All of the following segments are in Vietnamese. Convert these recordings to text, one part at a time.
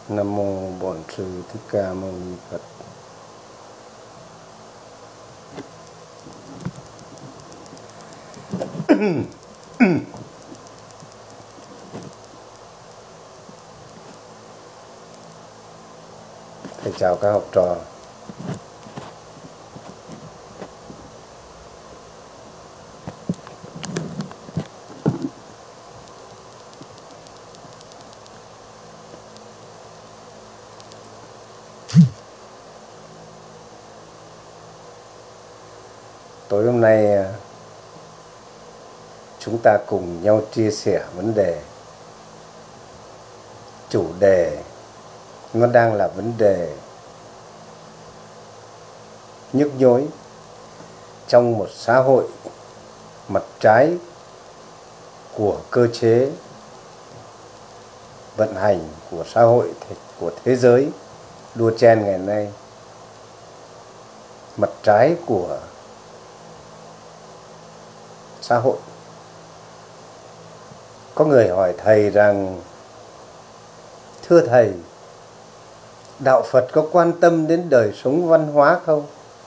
Nam mô Bổn Sư Thích Ca Mâu Ni Phật. Thầy chào các học trò. Tối hôm nay chúng ta cùng nhau chia sẻ vấn đề. Chủ đề nó đang là vấn đề nhức nhối trong một xã hội mặt trái của cơ chế vận hành của xã hội, của thế giới đua chen ngày nay, mặt trái của xã hội. Có người hỏi thầy rằng: thưa thầy, đạo Phật có quan tâm đến đời sống văn hóa không?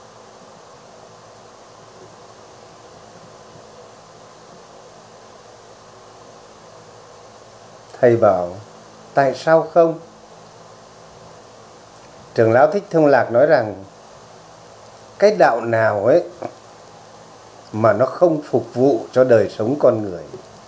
Thầy bảo: tại sao không? Trưởng lão Thích Thông Lạc nói rằng cái đạo nào ấy mà nó không phục vụ cho đời sống con người,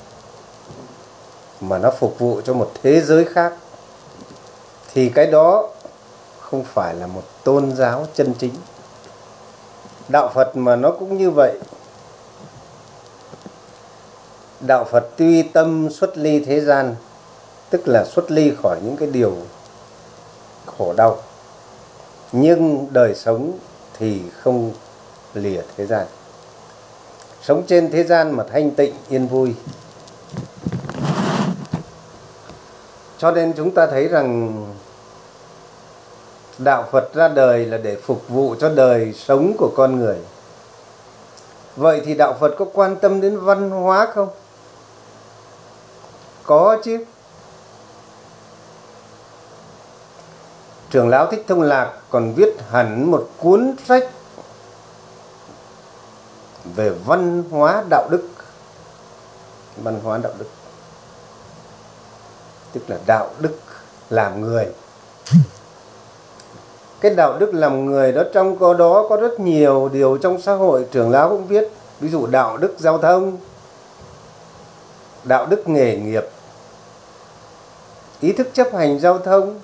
mà nó phục vụ cho một thế giới khác, thì cái đó không phải là một tôn giáo chân chính. Đạo Phật mà nó cũng như vậy. Đạo Phật tuy tâm xuất ly thế gian, tức là xuất ly khỏi những cái điều khổ đau, nhưng đời sống thì không lìa thế gian. Sống trên thế gian mà thanh tịnh yên vui. Cho nên chúng ta thấy rằng đạo Phật ra đời là để phục vụ cho đời sống của con người. Vậy thì đạo Phật có quan tâm đến văn hóa không? Có chứ. Trưởng lão Thích Thông Lạc còn viết hẳn một cuốn sách về văn hóa đạo đức. Văn hóa đạo đức tức là đạo đức làm người. Cái đạo đức làm người đó, trong đó có rất nhiều điều trong xã hội. Trưởng lão cũng viết, ví dụ đạo đức giao thông, đạo đức nghề nghiệp, ý thức chấp hành giao thông.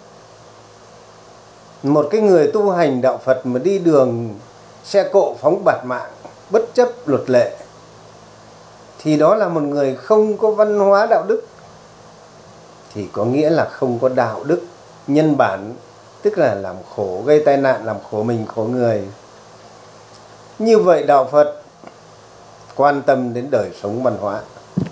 Một cái người tu hành đạo Phật mà đi đường xe cộ phóng bạt mạng, bất chấp luật lệ, thì đó là một người không có văn hóa đạo đức. Thì có nghĩa là không có đạo đức nhân bản, tức là làm khổ, gây tai nạn, làm khổ mình, khổ người. Như vậy đạo Phật quan tâm đến đời sống văn hóa.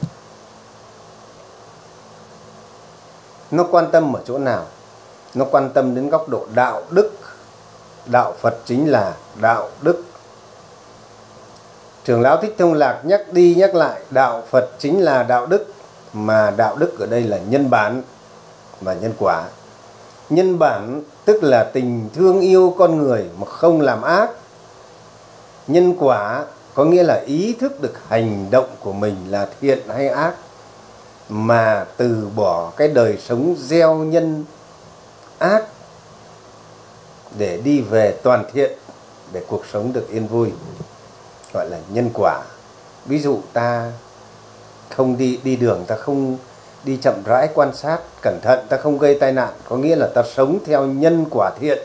Nó quan tâm ở chỗ nào? Nó quan tâm đến góc độ đạo đức. Đạo Phật chính là đạo đức. Trưởng lão Thích Thông Lạc nhắc đi nhắc lại, đạo Phật chính là đạo đức. Mà đạo đức ở đây là nhân bản và nhân quả. Nhân bản tức là tình thương yêu con người mà không làm ác. Nhân quả có nghĩa là ý thức được hành động của mình là thiện hay ác, mà từ bỏ cái đời sống gieo nhân ác để đi về toàn thiện, để cuộc sống được yên vui, gọi là nhân quả. Ví dụ ta không đi đường, ta không đi chậm rãi quan sát cẩn thận, ta không gây tai nạn, có nghĩa là ta sống theo nhân quả thiện.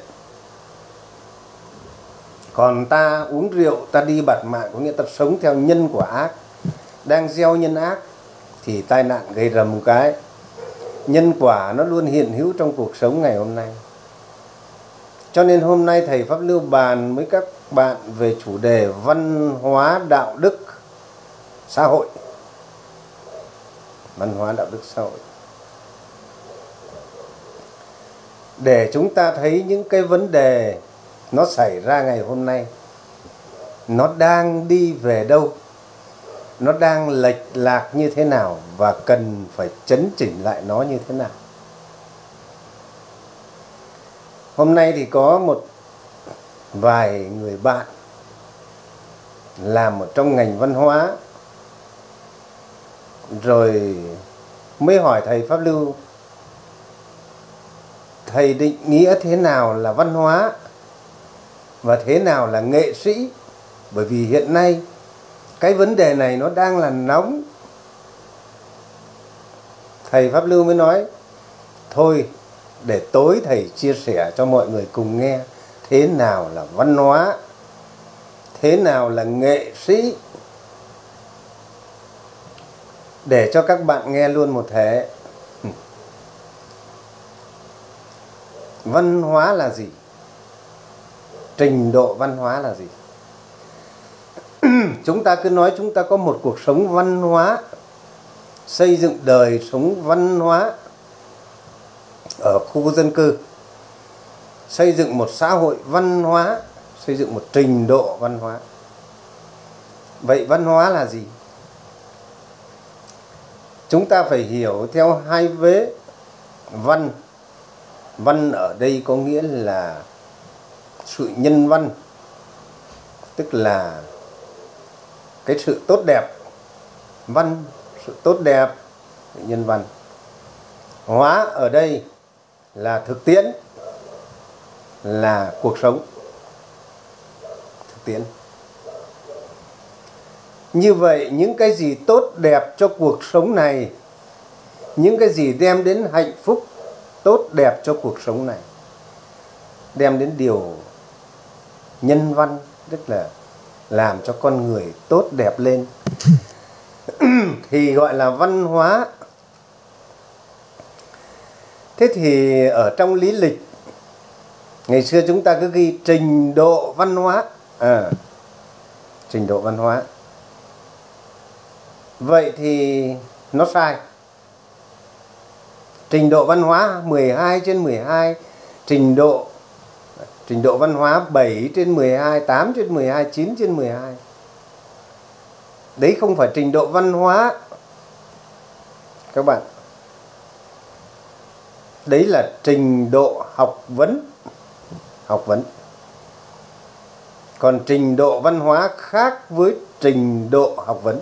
Còn ta uống rượu, ta đi bạt mạng, có nghĩa ta sống theo nhân quả ác, đang gieo nhân ác thì tai nạn gây ra một cái. Nhân quả nó luôn hiện hữu trong cuộc sống ngày hôm nay. Cho nên hôm nay thầy Pháp Lưu bàn với các bạn về chủ đề văn hóa đạo đức xã hội. Văn hóa đạo đức xã hội, để chúng ta thấy những cái vấn đề nó xảy ra ngày hôm nay, nó đang đi về đâu, nó đang lệch lạc như thế nào, và cần phải chấn chỉnh lại nó như thế nào. Hôm nay thì có một vài người bạn làm ở trong ngành văn hóa, rồi mới hỏi thầy Pháp Lưu, thầy định nghĩa thế nào là văn hóa và thế nào là nghệ sĩ? Bởi vì hiện nay cái vấn đề này nó đang là nóng. Thầy Pháp Lưu mới nói, thôi để tối thầy chia sẻ cho mọi người cùng nghe thế nào là văn hóa, thế nào là nghệ sĩ, để cho các bạn nghe luôn một thể. Văn hóa là gì? Trình độ văn hóa là gì? Chúng ta cứ nói chúng ta có một cuộc sống văn hóa, xây dựng đời sống văn hóa ở khu dân cư, xây dựng một xã hội văn hóa, xây dựng một trình độ văn hóa. Vậy văn hóa là gì? Chúng ta phải hiểu theo hai vế. Văn, văn ở đây có nghĩa là sự nhân văn, tức là cái sự tốt đẹp. Văn, sự tốt đẹp, nhân văn. Hóa ở đây là thực tiễn, là cuộc sống. Thực tiễn. Như vậy những cái gì tốt đẹp cho cuộc sống này, những cái gì đem đến hạnh phúc tốt đẹp cho cuộc sống này, đem đến điều nhân văn, tức là làm cho con người tốt đẹp lên, thì gọi là văn hóa. Thế thì ở trong lý lịch, ngày xưa chúng ta cứ ghi trình độ văn hóa. Trình độ văn hóa. Vậy thì nó sai. Trình độ văn hóa 12/12, trình độ văn hóa 7/12, 8/12, 9/12. Đấy không phải trình độ văn hóa các bạn. Đấy là trình độ học vấn. Học vấn. Còn trình độ văn hóa khác với trình độ học vấn.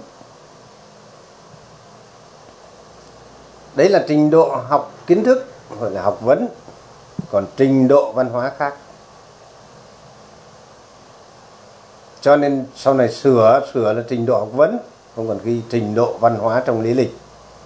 Đấy là trình độ học kiến thức, gọi là học vấn. Còn trình độ văn hóa khác. Cho nên sau này sửa là trình độ học vấn, không còn ghi trình độ văn hóa trong lý lịch.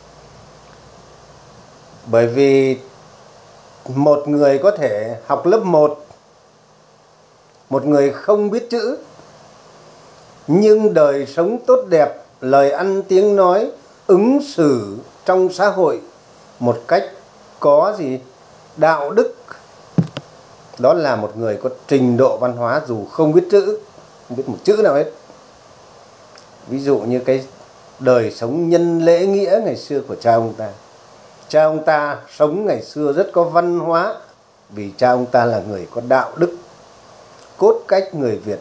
Bởi vì một người có thể học lớp 1, một người không biết chữ, nhưng đời sống tốt đẹp, lời ăn tiếng nói, ứng xử trong xã hội một cách có gì? Đạo đức. Đó là một người có trình độ văn hóa dù không biết chữ, không biết một chữ nào hết. Ví dụ như cái đời sống nhân lễ nghĩa ngày xưa của cha ông ta. Cha ông ta sống ngày xưa rất có văn hóa, vì cha ông ta là người có đạo đức, cốt cách người Việt.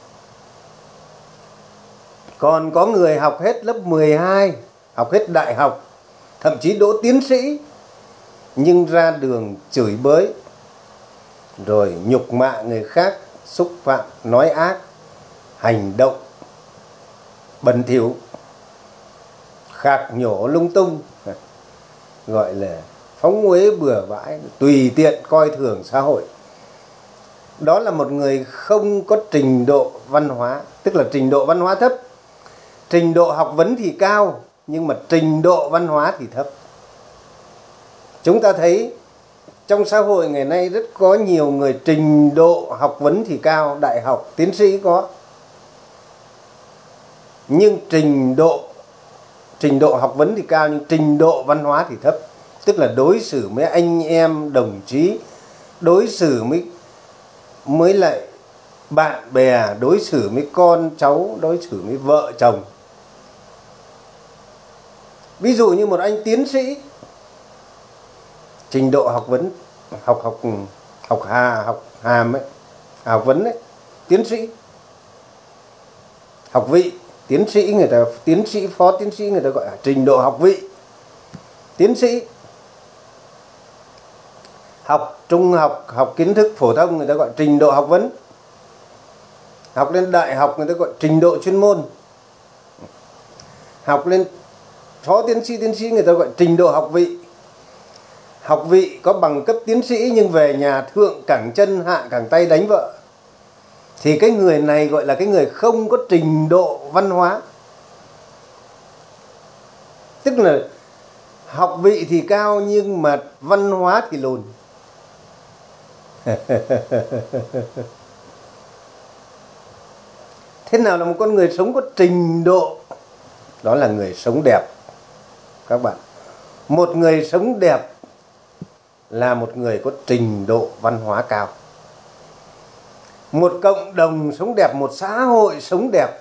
Còn có người học hết lớp 12, học hết đại học, thậm chí đỗ tiến sĩ, nhưng ra đường chửi bới, rồi nhục mạ người khác, xúc phạm, nói ác, hành động bẩn thỉu, khạc nhổ lung tung, gọi là phóng uế bừa bãi, tùy tiện coi thường xã hội. Đó là một người không có trình độ văn hóa, tức là trình độ văn hóa thấp. Trình độ học vấn thì cao, nhưng mà trình độ văn hóa thì thấp. Chúng ta thấy trong xã hội ngày nay rất có nhiều người trình độ học vấn thì cao, đại học, tiến sĩ có. Nhưng trình độ học vấn thì cao, nhưng trình độ văn hóa thì thấp. Tức là đối xử với anh em, đồng chí, đối xử mới lại bạn bè, đối xử với con cháu, đối xử với vợ chồng. Ví dụ như một anh tiến sĩ, trình độ học vấn, học hàm ấy, học vấn ấy, tiến sĩ, học vị, tiến sĩ, phó tiến sĩ người ta gọi là trình độ học vị, tiến sĩ. học trung học, học kiến thức phổ thông người ta gọi trình độ học vấn. Học lên đại học người ta gọi trình độ chuyên môn. Học lên phó tiến sĩ người ta gọi trình độ học vị. Học vị có bằng cấp tiến sĩ nhưng về nhà thượng cẳng chân hạ cẳng tay đánh vợ, thì cái người này gọi là cái người không có trình độ văn hóa. Tức là học vị thì cao nhưng mà văn hóa thì lùn. Thế nào là một con người sống có trình độ? Đó là người sống đẹp các bạn. Một người sống đẹp là một người có trình độ văn hóa cao. Một cộng đồng sống đẹp, một xã hội sống đẹp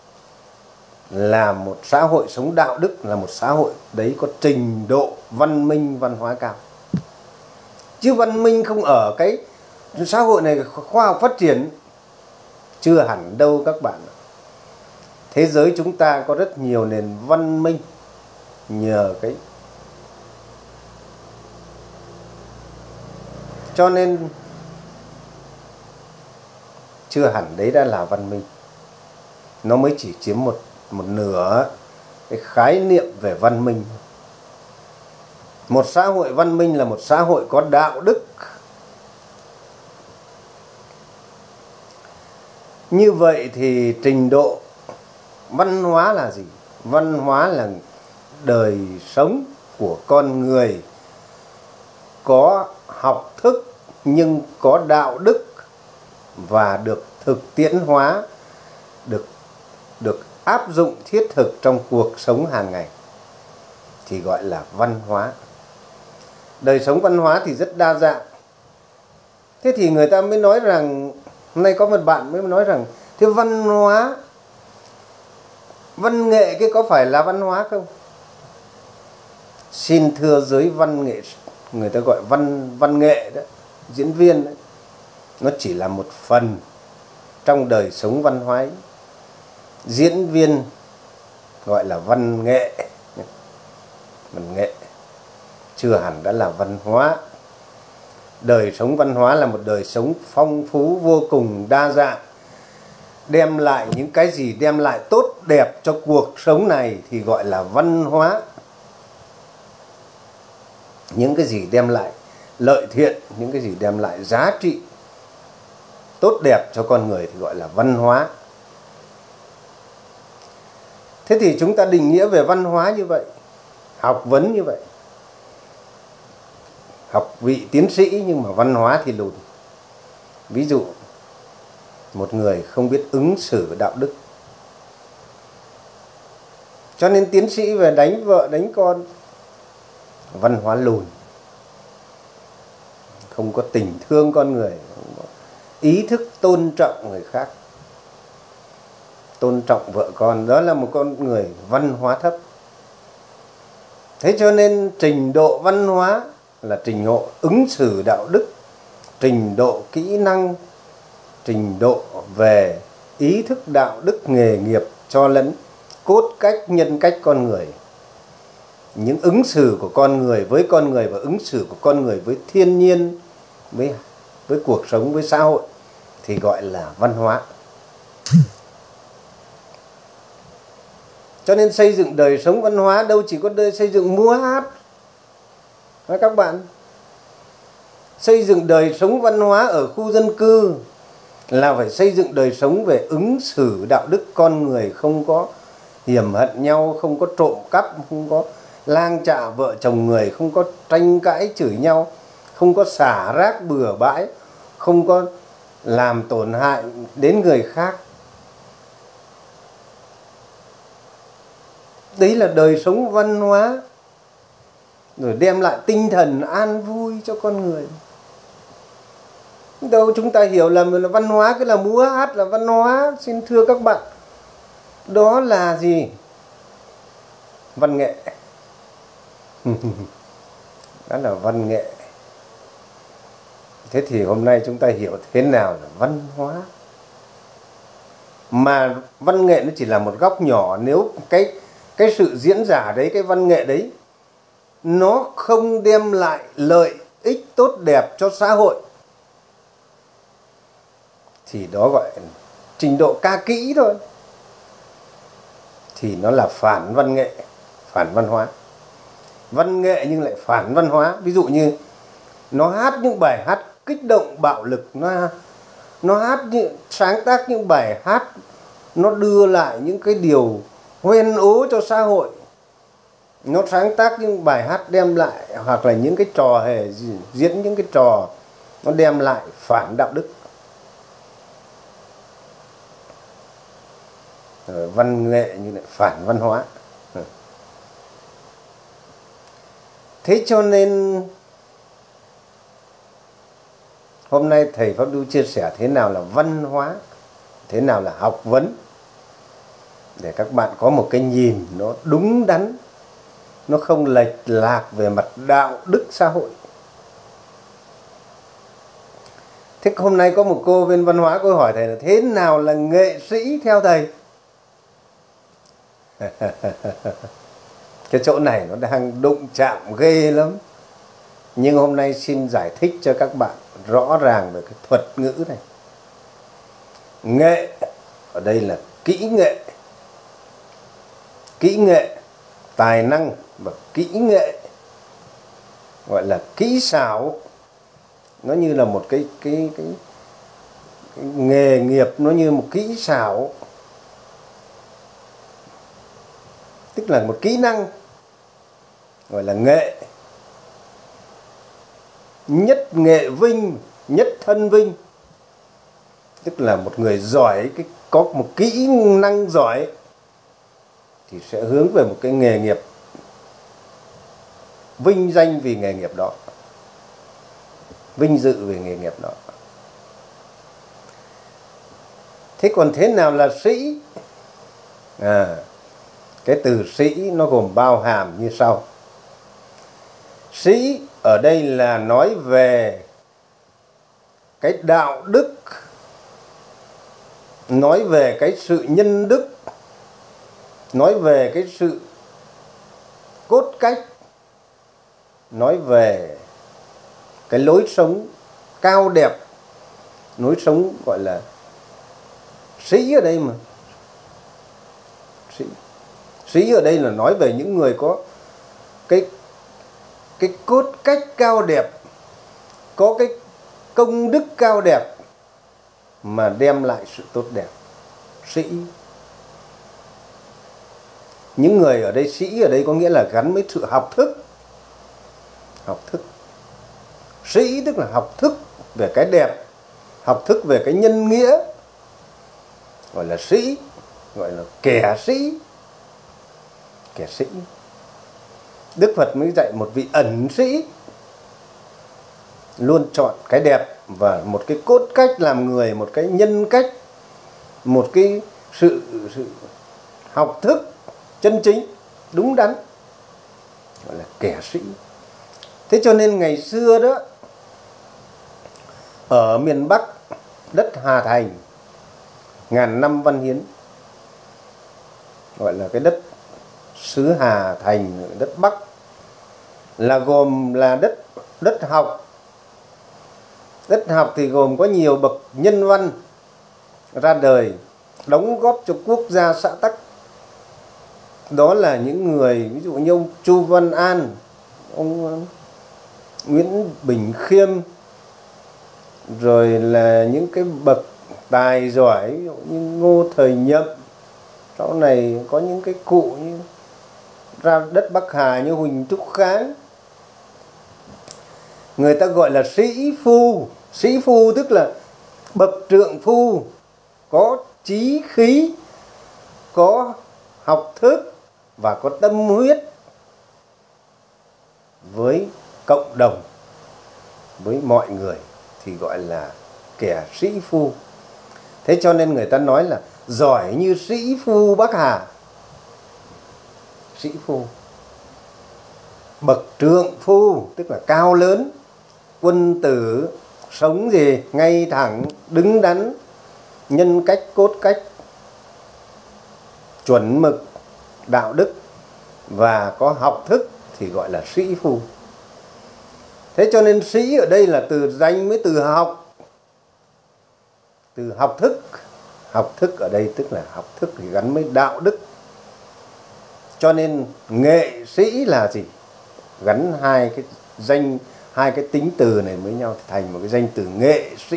là một xã hội sống đạo đức, là một xã hội đấy có trình độ văn minh văn hóa cao. Chứ văn minh không ở cái xã hội này khoa học phát triển chưa hẳn đâu các bạn. Thế giới chúng ta có rất nhiều nền văn minh nhờ cái, cho nên chưa hẳn đấy đã là văn minh. Nó mới chỉ chiếm một nửa cái khái niệm về văn minh. Một xã hội văn minh là một xã hội có đạo đức. Như vậy thì trình độ văn hóa là gì? Văn hóa là đời sống của con người có học thức nhưng có đạo đức và được thực tiễn hóa, được áp dụng thiết thực trong cuộc sống hàng ngày thì gọi là văn hóa. Đời sống văn hóa thì rất đa dạng. Thế thì người ta mới nói rằng, hôm nay có một bạn mới nói rằng thế văn hóa, văn nghệ cái có phải là văn hóa không? Xin thưa giới văn nghệ, người ta gọi văn nghệ đó, diễn viên đó, nó chỉ là một phần trong đời sống văn hóa ấy. Diễn viên gọi là văn nghệ, văn nghệ chưa hẳn đã là văn hóa. Đời sống văn hóa là một đời sống phong phú vô cùng đa dạng, đem lại những cái gì đem lại tốt đẹp cho cuộc sống này thì gọi là văn hóa. Những cái gì đem lại lợi thiện, những cái gì đem lại giá trị tốt đẹp cho con người thì gọi là văn hóa. Thế thì chúng ta định nghĩa về văn hóa như vậy, học vấn như vậy. Học vị tiến sĩ nhưng mà văn hóa thì lùn. Ví dụ, một người không biết ứng xử đạo đức, cho nên tiến sĩ về đánh vợ đánh con, văn hóa lùn. Không có tình thương con người, không có ý thức tôn trọng người khác, tôn trọng vợ con, đó là một con người văn hóa thấp. Thế cho nên trình độ văn hóa là trình độ ứng xử đạo đức, trình độ kỹ năng, trình độ về ý thức đạo đức nghề nghiệp cho lẫn cốt cách nhân cách con người. Những ứng xử của con người với con người và ứng xử của con người với thiên nhiên, với cuộc sống, với xã hội thì gọi là văn hóa. Cho nên xây dựng đời sống văn hóa đâu chỉ có xây dựng múa hát. Các bạn, xây dựng đời sống văn hóa ở khu dân cư là phải xây dựng đời sống về ứng xử đạo đức con người, không có hiểm hận nhau, không có trộm cắp, không có lang trạ vợ chồng người, không có tranh cãi chửi nhau, không có xả rác bừa bãi, không có làm tổn hại đến người khác. Đấy là đời sống văn hóa, rồi đem lại tinh thần an vui cho con người. Đâu chúng ta hiểu là văn hóa cái là múa hát là văn hóa. Xin thưa các bạn, đó là gì? Văn nghệ. Đó là văn nghệ. Thế thì hôm nay chúng ta hiểu thế nào là văn hóa. Mà văn nghệ nó chỉ là một góc nhỏ. Nếu cái sự diễn giả đấy, cái văn nghệ đấy, nó không đem lại lợi ích tốt đẹp cho xã hội thì đó gọi là trình độ ca kỹ thôi, thì nó là phản văn nghệ, phản văn hóa. Văn nghệ nhưng lại phản văn hóa. Ví dụ như nó hát những bài hát kích động bạo lực, nó hát sáng tác những bài hát nó đưa lại những cái điều hoen ố cho xã hội, nó sáng tác những bài hát đem lại, hoặc là những cái trò hề diễn những cái trò nó đem lại phản đạo đức. Văn nghệ như lại phản văn hóa. Thế cho nên hôm nay thầy Pháp Du chia sẻ thế nào là văn hóa, thế nào là học vấn, để các bạn có một cái nhìn nó đúng đắn, nó không lệch lạc về mặt đạo đức xã hội. Thế hôm nay có một cô bên văn hóa, cô hỏi thầy là thế nào là nghệ sĩ theo thầy? Cái chỗ này nó đang đụng chạm ghê lắm. Nhưng hôm nay xin giải thích cho các bạn rõ ràng về cái thuật ngữ này. Nghệ ở đây là kỹ nghệ. Kỹ nghệ, tài năng và kỹ nghệ, gọi là kỹ xảo. Nó như là một cái nghề nghiệp, nó như một kỹ xảo, tức là một kỹ năng, gọi là nghệ. Nhất nghệ vinh, nhất thân vinh, tức là một người giỏi, có một kỹ năng giỏi thì sẽ hướng về một cái nghề nghiệp, vinh danh vì nghề nghiệp đó, vinh dự về nghề nghiệp đó. Thế còn thế nào là sĩ? Cái từ sĩ nó gồm bao hàm như sau. Sĩ ở đây là nói về cái đạo đức, nói về cái sự nhân đức, nói về cái sự cốt cách, nói về cái lối sống cao đẹp, lối sống gọi là sĩ ở đây mà. Sĩ ở đây là nói về những người có cái cốt cách cao đẹp, có cái công đức cao đẹp mà đem lại sự tốt đẹp. Sĩ. Những người ở đây, sĩ ở đây có nghĩa là gắn với sự học thức. Học thức. Sĩ tức là học thức về cái đẹp, học thức về cái nhân nghĩa, gọi là sĩ, gọi là kẻ sĩ. Kẻ sĩ. Đức Phật mới dạy một vị ẩn sĩ luôn chọn cái đẹp và một cái cốt cách làm người, một cái nhân cách, một cái sự học thức chân chính, đúng đắn, gọi là kẻ sĩ. Thế cho nên ngày xưa đó, ở miền Bắc, đất Hà Thành, ngàn năm văn hiến, gọi là cái đất xứ Hà Thành, đất Bắc, là gồm là đất học. Đất học thì gồm có nhiều bậc nhân văn ra đời, đóng góp cho quốc gia xã tắc. Đó là những người ví dụ như ông Chu Văn An, ông Nguyễn Bình Khiêm, rồi là những cái bậc tài giỏi, ví dụ như Ngô Thời Nhậm. Sau này có những cái cụ như ra đất Bắc Hà như Huỳnh Thúc Kháng. Người ta gọi là sĩ phu. Sĩ phu tức là bậc trượng phu, có chí khí, có học thức và có tâm huyết với cộng đồng, với mọi người, thì gọi là kẻ sĩ phu. Thế cho nên người ta nói là giỏi như sĩ phu Bắc Hà. Sĩ phu. Bậc trượng phu tức là cao lớn, quân tử, sống gì ngay thẳng, đứng đắn, nhân cách cốt cách, chuẩn mực, đạo đức và có học thức thì gọi là sĩ phu. Thế cho nên sĩ ở đây là từ danh với từ học, từ học thức. Học thức ở đây tức là học thức thì gắn với đạo đức. Cho nên nghệ sĩ là gì? Gắn hai cái danh, hai cái tính từ này với nhau thì thành một cái danh từ nghệ sĩ.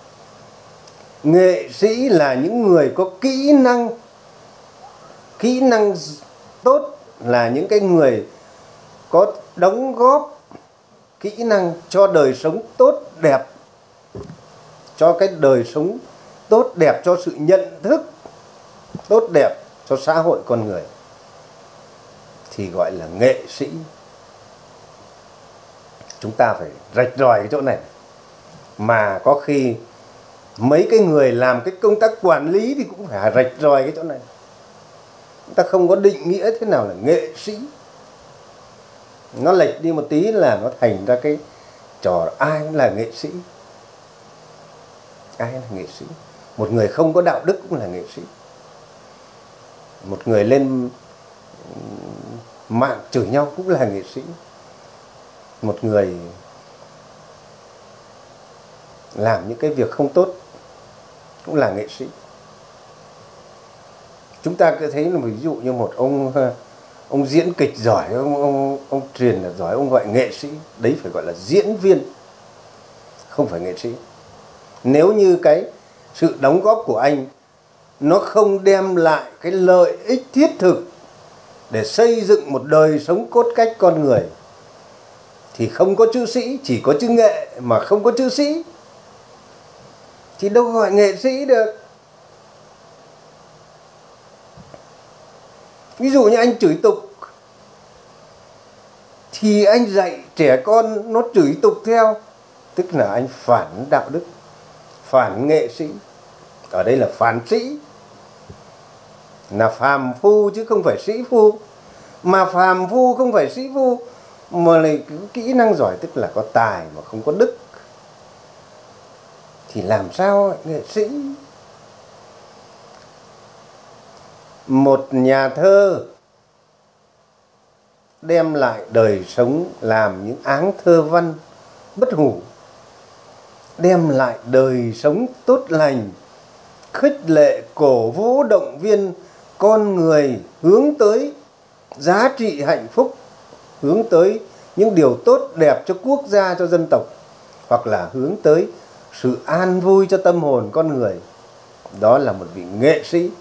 Nghệ sĩ là những người có kỹ năng tốt, là những cái người có đóng góp kỹ năng cho đời sống tốt đẹp, cho cái đời sống tốt đẹp, cho sự nhận thức tốt đẹp cho xã hội con người, thì gọi là nghệ sĩ. Chúng ta phải rạch ròi cái chỗ này. Mà có khi mấy cái người làm cái công tác quản lý thì cũng phải rạch ròi cái chỗ này. Chúng ta không có định nghĩa thế nào là nghệ sĩ. Nó lệch đi một tí là nó thành ra cái trò ai là nghệ sĩ. Ai là nghệ sĩ? Một người không có đạo đức cũng là nghệ sĩ. Một người lên mạng chửi nhau cũng là nghệ sĩ. Một người làm những cái việc không tốt cũng là nghệ sĩ. Chúng ta cứ thấy là ví dụ như một ông diễn kịch giỏi, ông truyền là giỏi, ông gọi nghệ sĩ, đấy phải gọi là diễn viên, không phải nghệ sĩ. Nếu như cái sự đóng góp của anh nó không đem lại cái lợi ích thiết thực để xây dựng một đời sống cốt cách con người thì không có chữ sĩ, chỉ có chữ nghệ mà không có chữ sĩ thì đâu gọi nghệ sĩ được. Ví dụ như anh chửi tục thì anh dạy trẻ con nó chửi tục theo, tức là anh phản đạo đức, phản nghệ sĩ. Ở đây là phản sĩ, là phàm phu chứ không phải sĩ phu. Mà phàm phu không phải sĩ phu, mà lại kỹ năng giỏi tức là có tài mà không có đức, thì làm sao nghệ sĩ? Một nhà thơ đem lại đời sống, làm những áng thơ văn bất hủ, đem lại đời sống tốt lành, khích lệ cổ vũ động viên con người hướng tới giá trị hạnh phúc, hướng tới những điều tốt đẹp cho quốc gia, cho dân tộc, hoặc là hướng tới sự an vui cho tâm hồn con người. Đó là một vị nghệ sĩ.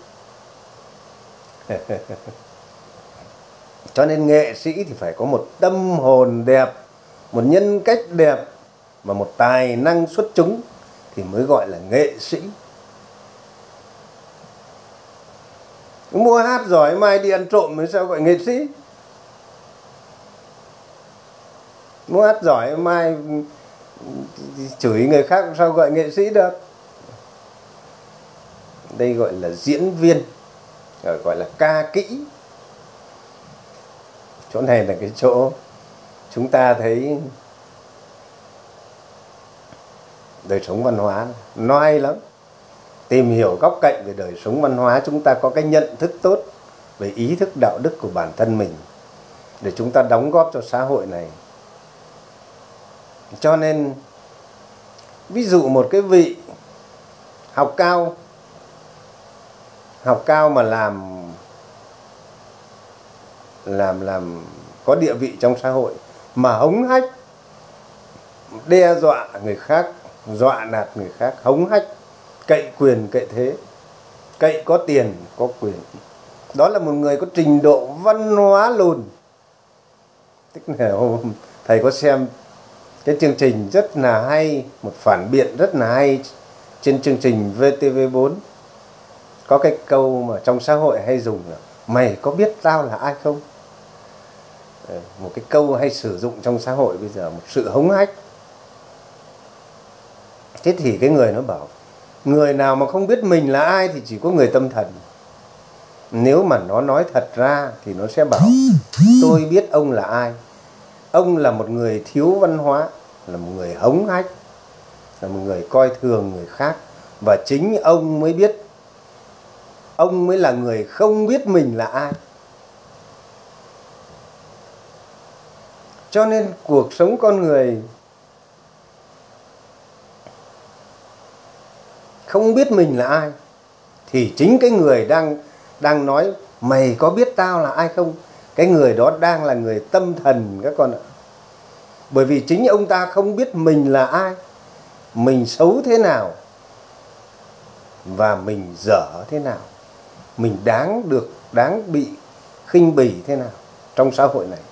Cho nên nghệ sĩ thì phải có một tâm hồn đẹp, một nhân cách đẹp và một tài năng xuất chúng thì mới gọi là nghệ sĩ. Mua hát giỏi mai đi ăn trộm mới sao gọi nghệ sĩ? Mua hát giỏi mai chửi người khác sao gọi nghệ sĩ được? Đây gọi là diễn viên, gọi là ca kỹ. Chỗ này là cái chỗ chúng ta thấy đời sống văn hóa nó hay lắm. Tìm hiểu góc cạnh về đời sống văn hóa, chúng ta có cái nhận thức tốt về ý thức đạo đức của bản thân mình để chúng ta đóng góp cho xã hội này. Cho nên ví dụ một cái vị học cao mà làm có địa vị trong xã hội mà hống hách, đe dọa người khác, dọa nạt người khác, hống hách, cậy quyền cậy thế, cậy có tiền có quyền, đó là một người có trình độ văn hóa lùn. Tức là thầy có xem cái chương trình rất là hay, một phản biện rất là hay trên chương trình VTV4. Có cái câu mà trong xã hội hay dùng là mày có biết tao là ai không? Một cái câu hay sử dụng trong xã hội bây giờ, một sự hống hách. Thế thì cái người nó bảo người nào mà không biết mình là ai thì chỉ có người tâm thần. Nếu mà nó nói thật ra thì nó sẽ bảo tôi biết ông là ai. Ông là một người thiếu văn hóa, là một người hống hách, là một người coi thường người khác. Và chính ông mới biết, ông mới là người không biết mình là ai. Cho nên cuộc sống con người không biết mình là ai, thì chính cái người đang nói mày có biết tao là ai không, cái người đó đang là người tâm thần các con ạ. Bởi vì chính ông ta không biết mình là ai, mình xấu thế nào và mình dở thế nào, mình đáng bị khinh bỉ thế nào trong xã hội này.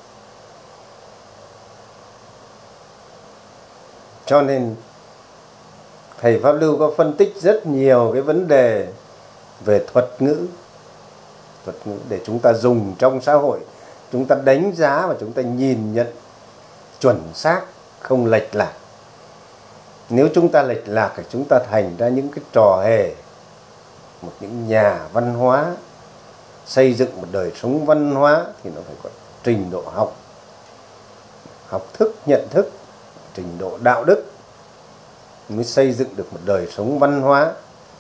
Cho nên thầy Pháp Lưu có phân tích rất nhiều cái vấn đề về thuật ngữ để chúng ta dùng trong xã hội, chúng ta đánh giá và chúng ta nhìn nhận chuẩn xác, không lệch lạc. Nếu chúng ta lệch lạc thì chúng ta thành ra những cái trò hề, những nhà văn hóa xây dựng một đời sống văn hóa thì nó phải có trình độ học thức, nhận thức, trình độ đạo đức mới xây dựng được một đời sống văn hóa.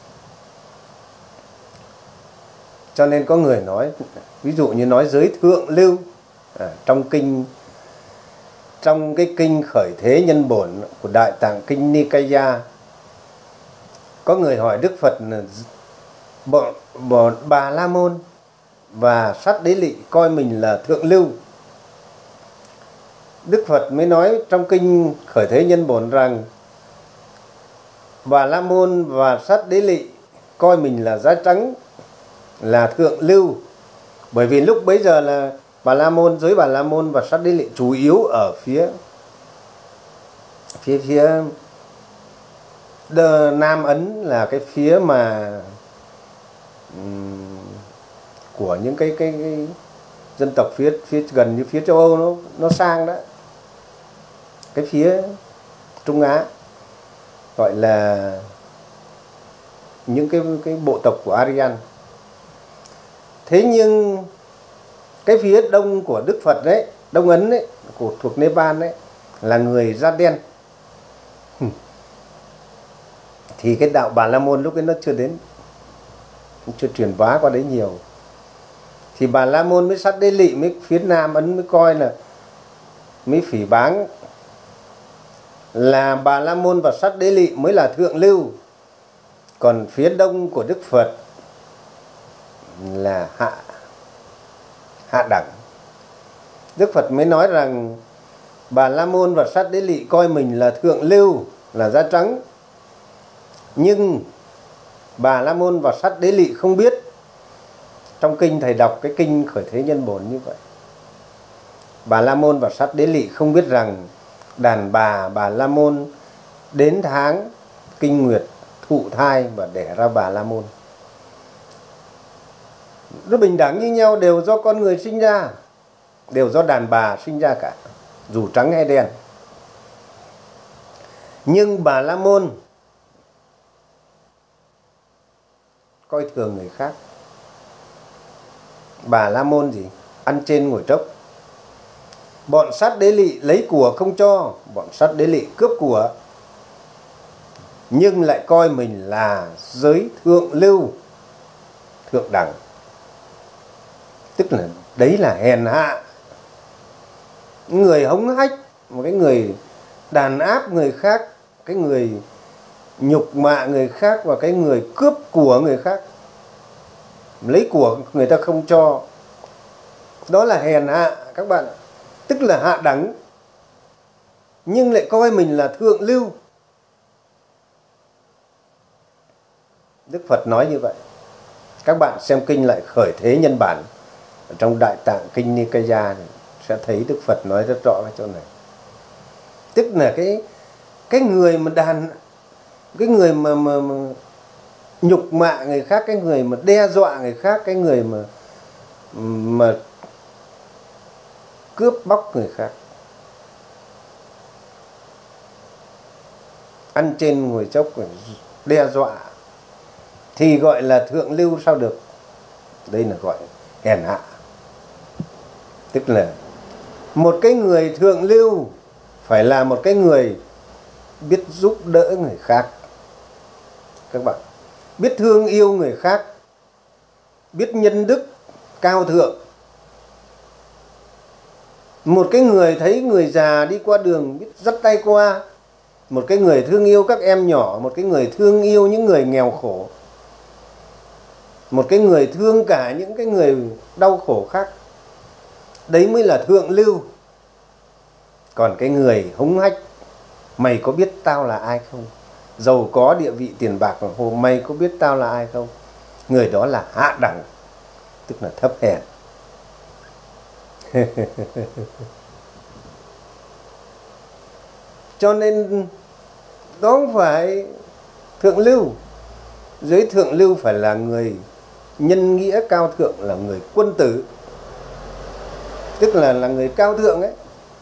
Cho nên có người nói, ví dụ như nói giới thượng lưu trong cái kinh Khởi Thế Nhân Bổn của Đại Tạng Kinh Nikaya, có người hỏi Đức Phật bọn Bà La Môn và Sát Đế Lị coi mình là thượng lưu. Đức Phật mới nói trong kinh Khởi Thế Nhân Bổn rằng Bà La Môn và Sát Đế Lị coi mình là da trắng, là thượng lưu. Bởi vì lúc bấy giờ là giới Bà La Môn và Sát Đế Lị chủ yếu ở phía Nam Ấn, là cái phía mà của những cái dân tộc phía gần như phía châu Âu nó sang đó, cái phía Trung Á, gọi là những cái bộ tộc của Aryan. Thế nhưng cái phía đông của Đức Phật đấy, Đông Ấn đấy, thuộc Nepal đấy, là người da đen. Thì cái đạo Bà La Môn lúc ấy nó chưa đến, chưa truyền bá qua đấy nhiều. Thì Bà La Môn với Sát Đế Lị mới phía Nam Ấn mới coi là, mới phỉ báng là Bà La Môn và Sát Đế Lị mới là thượng lưu, còn phía đông của Đức Phật là hạ đẳng. Đức Phật mới nói rằng Bà La Môn và Sát Đế Lị coi mình là thượng lưu, là da trắng, nhưng Bà La Môn và Sát Đế Lị không biết. Trong kinh thầy đọc cái kinh Khởi Thế Nhân Bổn như vậy, Bà La Môn và Sát Đế Lị không biết rằng đàn bà Bà La Môn đến tháng kinh nguyệt thụ thai và đẻ ra Bà La Môn. Nó bình đẳng như nhau, đều do con người sinh ra, đều do đàn bà sinh ra cả, dù trắng hay đen. Nhưng Bà La Môn coi thường người khác. Bà La Môn gì? Ăn trên ngồi trốc. Bọn Sát Đế Lị lấy của không cho, bọn Sát Đế Lị cướp của, nhưng lại coi mình là giới thượng lưu, thượng đẳng. Tức là đấy là hèn hạ, người hống hách, một cái người đàn áp người khác, cái người nhục mạ người khác, và cái người cướp của người khác, lấy của người ta không cho. Đó là hèn hạ các bạn, tức là hạ đẳng, nhưng lại coi mình là thượng lưu. Đức Phật nói như vậy. Các bạn xem kinh lại Khởi Thế Nhân Bản trong Đại Tạng Kinh Nikaya này, sẽ thấy Đức Phật nói rất rõ cái chỗ này. Tức là cái người mà cái người mà nhục mạ người khác, cái người mà đe dọa người khác, cái người mà cướp bóc người khác, ăn trên ngồi chốc, đe dọa, thì gọi là thượng lưu sao được? Đây là gọi hèn hạ. Tức là một cái người thượng lưu phải là một cái người biết giúp đỡ người khác. Các bạn biết thương yêu người khác, biết nhân đức cao thượng. Một cái người thấy người già đi qua đường biết dắt tay qua, một cái người thương yêu các em nhỏ, một cái người thương yêu những người nghèo khổ, một cái người thương cả những cái người đau khổ khác. Đấy mới là thượng lưu. Còn cái người hống hách, mày có biết tao là ai không? Giàu có địa vị tiền bạc của hồ, mày có biết tao là ai không? Người đó là hạ đẳng, tức là thấp hèn. Cho nên đó không phải thượng lưu. Dưới thượng lưu phải là người nhân nghĩa cao thượng, là người quân tử, tức là người cao thượng ấy.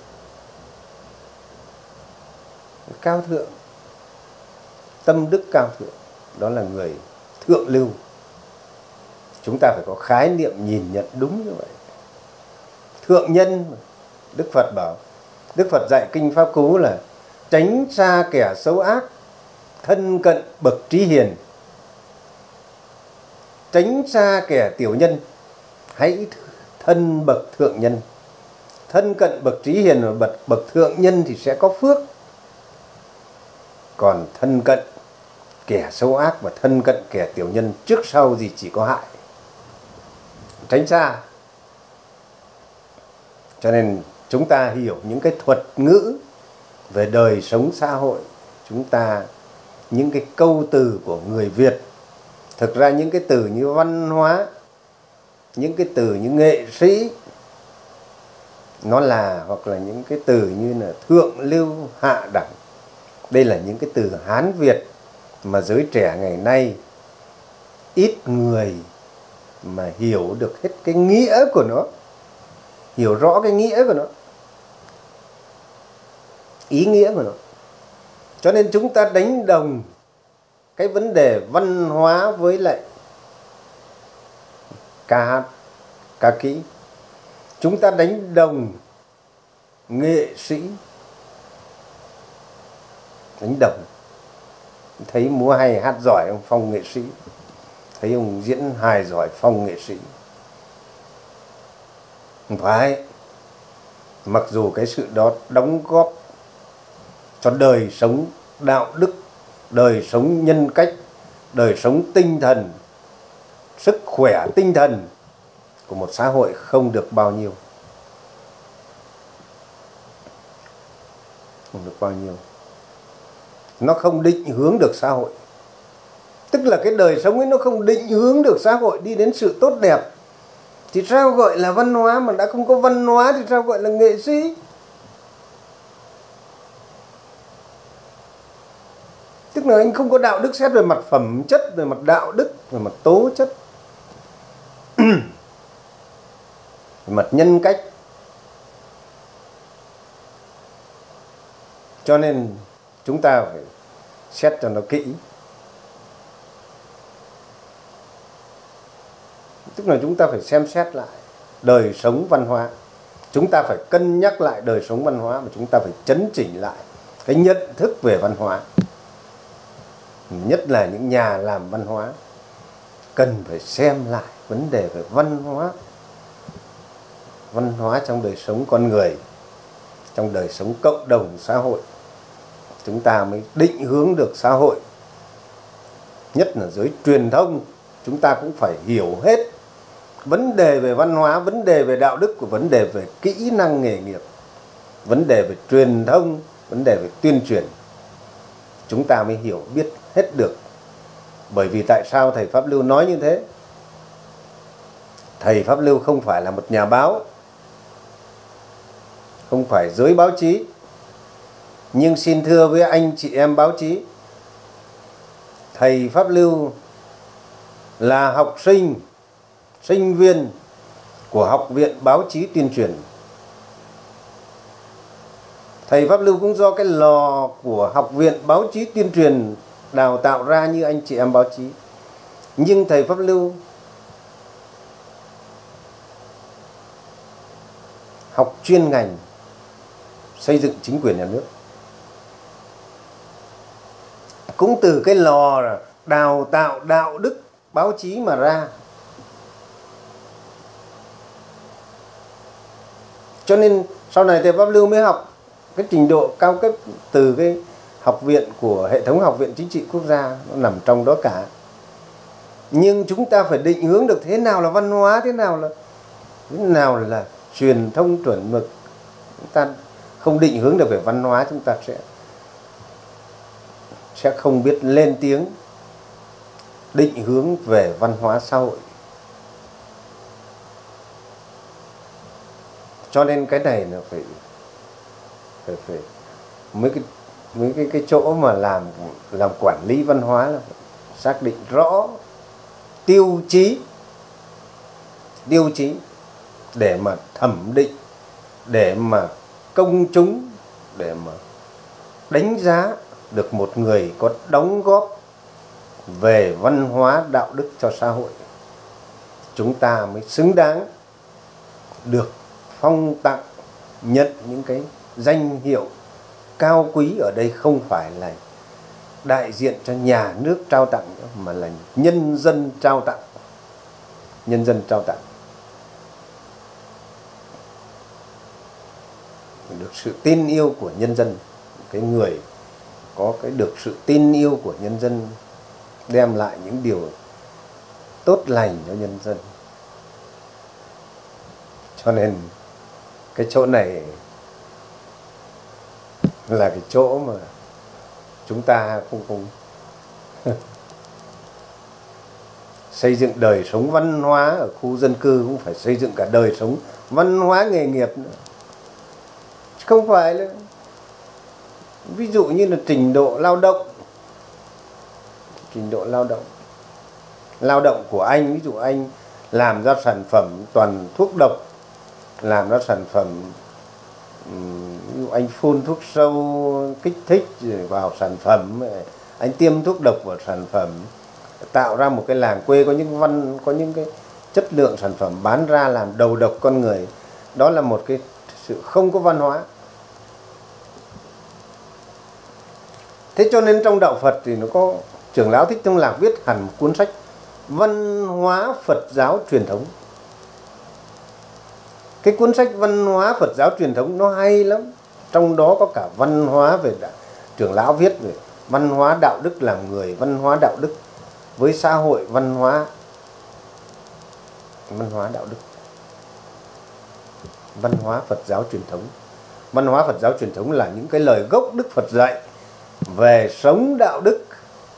Cao thượng, tâm đức cao thượng, đó là người thượng lưu. Chúng ta phải có khái niệm nhìn nhận đúng như vậy. Thượng nhân, Đức Phật bảo, Đức Phật dạy kinh Pháp Cú là tránh xa kẻ xấu ác, thân cận bậc trí hiền. Tránh xa kẻ tiểu nhân, hãy thân bậc thượng nhân. Thân cận bậc trí hiền và bậc thượng nhân thì sẽ có phước. Còn thân cận kẻ xấu ác và thân cận kẻ tiểu nhân, trước sau gì chỉ có hại. Tránh xa. Cho nên chúng ta hiểu những cái thuật ngữ về đời sống xã hội, chúng ta những cái câu từ của người Việt, thực ra những cái từ như văn hóa, những cái từ như nghệ sĩ, nó là, hoặc là những cái từ như là thượng lưu, hạ đẳng, đây là những cái từ Hán Việt mà giới trẻ ngày nay ít người mà hiểu được hết cái nghĩa của nó, hiểu rõ cái nghĩa của nó, ý nghĩa của nó. Cho nên chúng ta đánh đồng cái vấn đề văn hóa với lại ca hát, ca kỹ. Chúng ta đánh đồng nghệ sĩ, đánh đồng. Thấy múa hay hát giỏi ông phong nghệ sĩ, thấy ông diễn hài giỏi phong nghệ sĩ. Không phải. Mặc dù cái sự đó đóng góp cho đời sống đạo đức, đời sống nhân cách, đời sống tinh thần, sức khỏe tinh thần của một xã hội không được bao nhiêu. Không được bao nhiêu. Nó không định hướng được xã hội. Tức là cái đời sống ấy nó không định hướng được xã hội đi đến sự tốt đẹp. Thì sao gọi là văn hóa? Mà đã không có văn hóa thì sao gọi là nghệ sĩ? Tức là anh không có đạo đức xét về mặt phẩm chất, về mặt đạo đức, về mặt tố chất, về mặt nhân cách. Cho nên chúng ta phải xét cho nó kỹ. Tức là chúng ta phải xem xét lại đời sống văn hóa. Chúng ta phải cân nhắc lại đời sống văn hóa, mà chúng ta phải chấn chỉnh lại cái nhận thức về văn hóa. Nhất là những nhà làm văn hóa cần phải xem lại vấn đề về văn hóa. Văn hóa trong đời sống con người, trong đời sống cộng đồng xã hội, chúng ta mới định hướng được xã hội. Nhất là giới truyền thông, chúng ta cũng phải hiểu hết vấn đề về văn hóa, vấn đề về đạo đức, của vấn đề về kỹ năng nghề nghiệp, vấn đề về truyền thông, vấn đề về tuyên truyền. Chúng ta mới hiểu biết hết được. Bởi vì tại sao thầy Pháp Lưu nói như thế? Thầy Pháp Lưu không phải là một nhà báo, không phải giới báo chí. Nhưng xin thưa với anh chị em báo chí, thầy Pháp Lưu là học sinh, sinh viên của Học viện Báo chí Tuyên truyền. Thầy Pháp Lưu cũng do cái lò của Học viện Báo chí Tuyên truyền đào tạo ra như anh chị em báo chí. Nhưng thầy Pháp Lưu học chuyên ngành xây dựng chính quyền nhà nước. Cũng từ cái lò đào tạo đạo đức báo chí mà ra. Cho nên sau này thầy Pháp Lưu mới học cái trình độ cao cấp từ cái học viện của hệ thống học viện chính trị quốc gia nó nằm trong đó cả. Nhưng chúng ta phải định hướng được thế nào là văn hóa, thế nào là truyền thông chuẩn mực. Chúng ta không định hướng được về văn hóa, chúng ta sẽ không biết lên tiếng định hướng về văn hóa xã hội. Cho nên cái này là phải mấy cái chỗ mà làm quản lý văn hóa là phải xác định rõ tiêu chí để mà thẩm định, để mà công chúng, để mà đánh giá được một người có đóng góp về văn hóa đạo đức cho xã hội. Chúng ta mới xứng đáng được phong tặng, nhận những cái danh hiệu cao quý. Ở đây không phải là đại diện cho nhà nước trao tặng nữa, mà là nhân dân trao tặng. Nhân dân trao tặng được sự tin yêu của nhân dân. Cái người có được sự tin yêu của nhân dân, đem lại những điều tốt lành cho nhân dân. Cho nên cái chỗ này là cái chỗ mà chúng ta không xây dựng đời sống văn hóa ở khu dân cư, cũng phải xây dựng cả đời sống văn hóa nghề nghiệp nữa. Không phải là ví dụ như là trình độ lao động của anh, ví dụ anh làm ra sản phẩm toàn thuốc độc, làm ra sản phẩm ví dụ anh phun thuốc sâu kích thích rồi vào sản phẩm, anh tiêm thuốc độc vào sản phẩm, tạo ra một cái làng quê có những cái chất lượng sản phẩm bán ra làm đầu độc con người. Đó là một cái sự không có văn hóa. Thế cho nên trong đạo Phật thì nó có, Trưởng lão Thích Thông Lạc viết hẳn một cuốn sách Văn hóa Phật giáo truyền thống. Cái cuốn sách Văn hóa Phật giáo truyền thống nó hay lắm. Trong đó có cả văn hóa về Trưởng lão viết về văn hóa đạo đức làm người, văn hóa đạo đức với xã hội, văn hóa đạo đức, văn hóa Phật giáo truyền thống. Văn hóa Phật giáo truyền thống là những cái lời gốc Đức Phật dạy về sống đạo đức.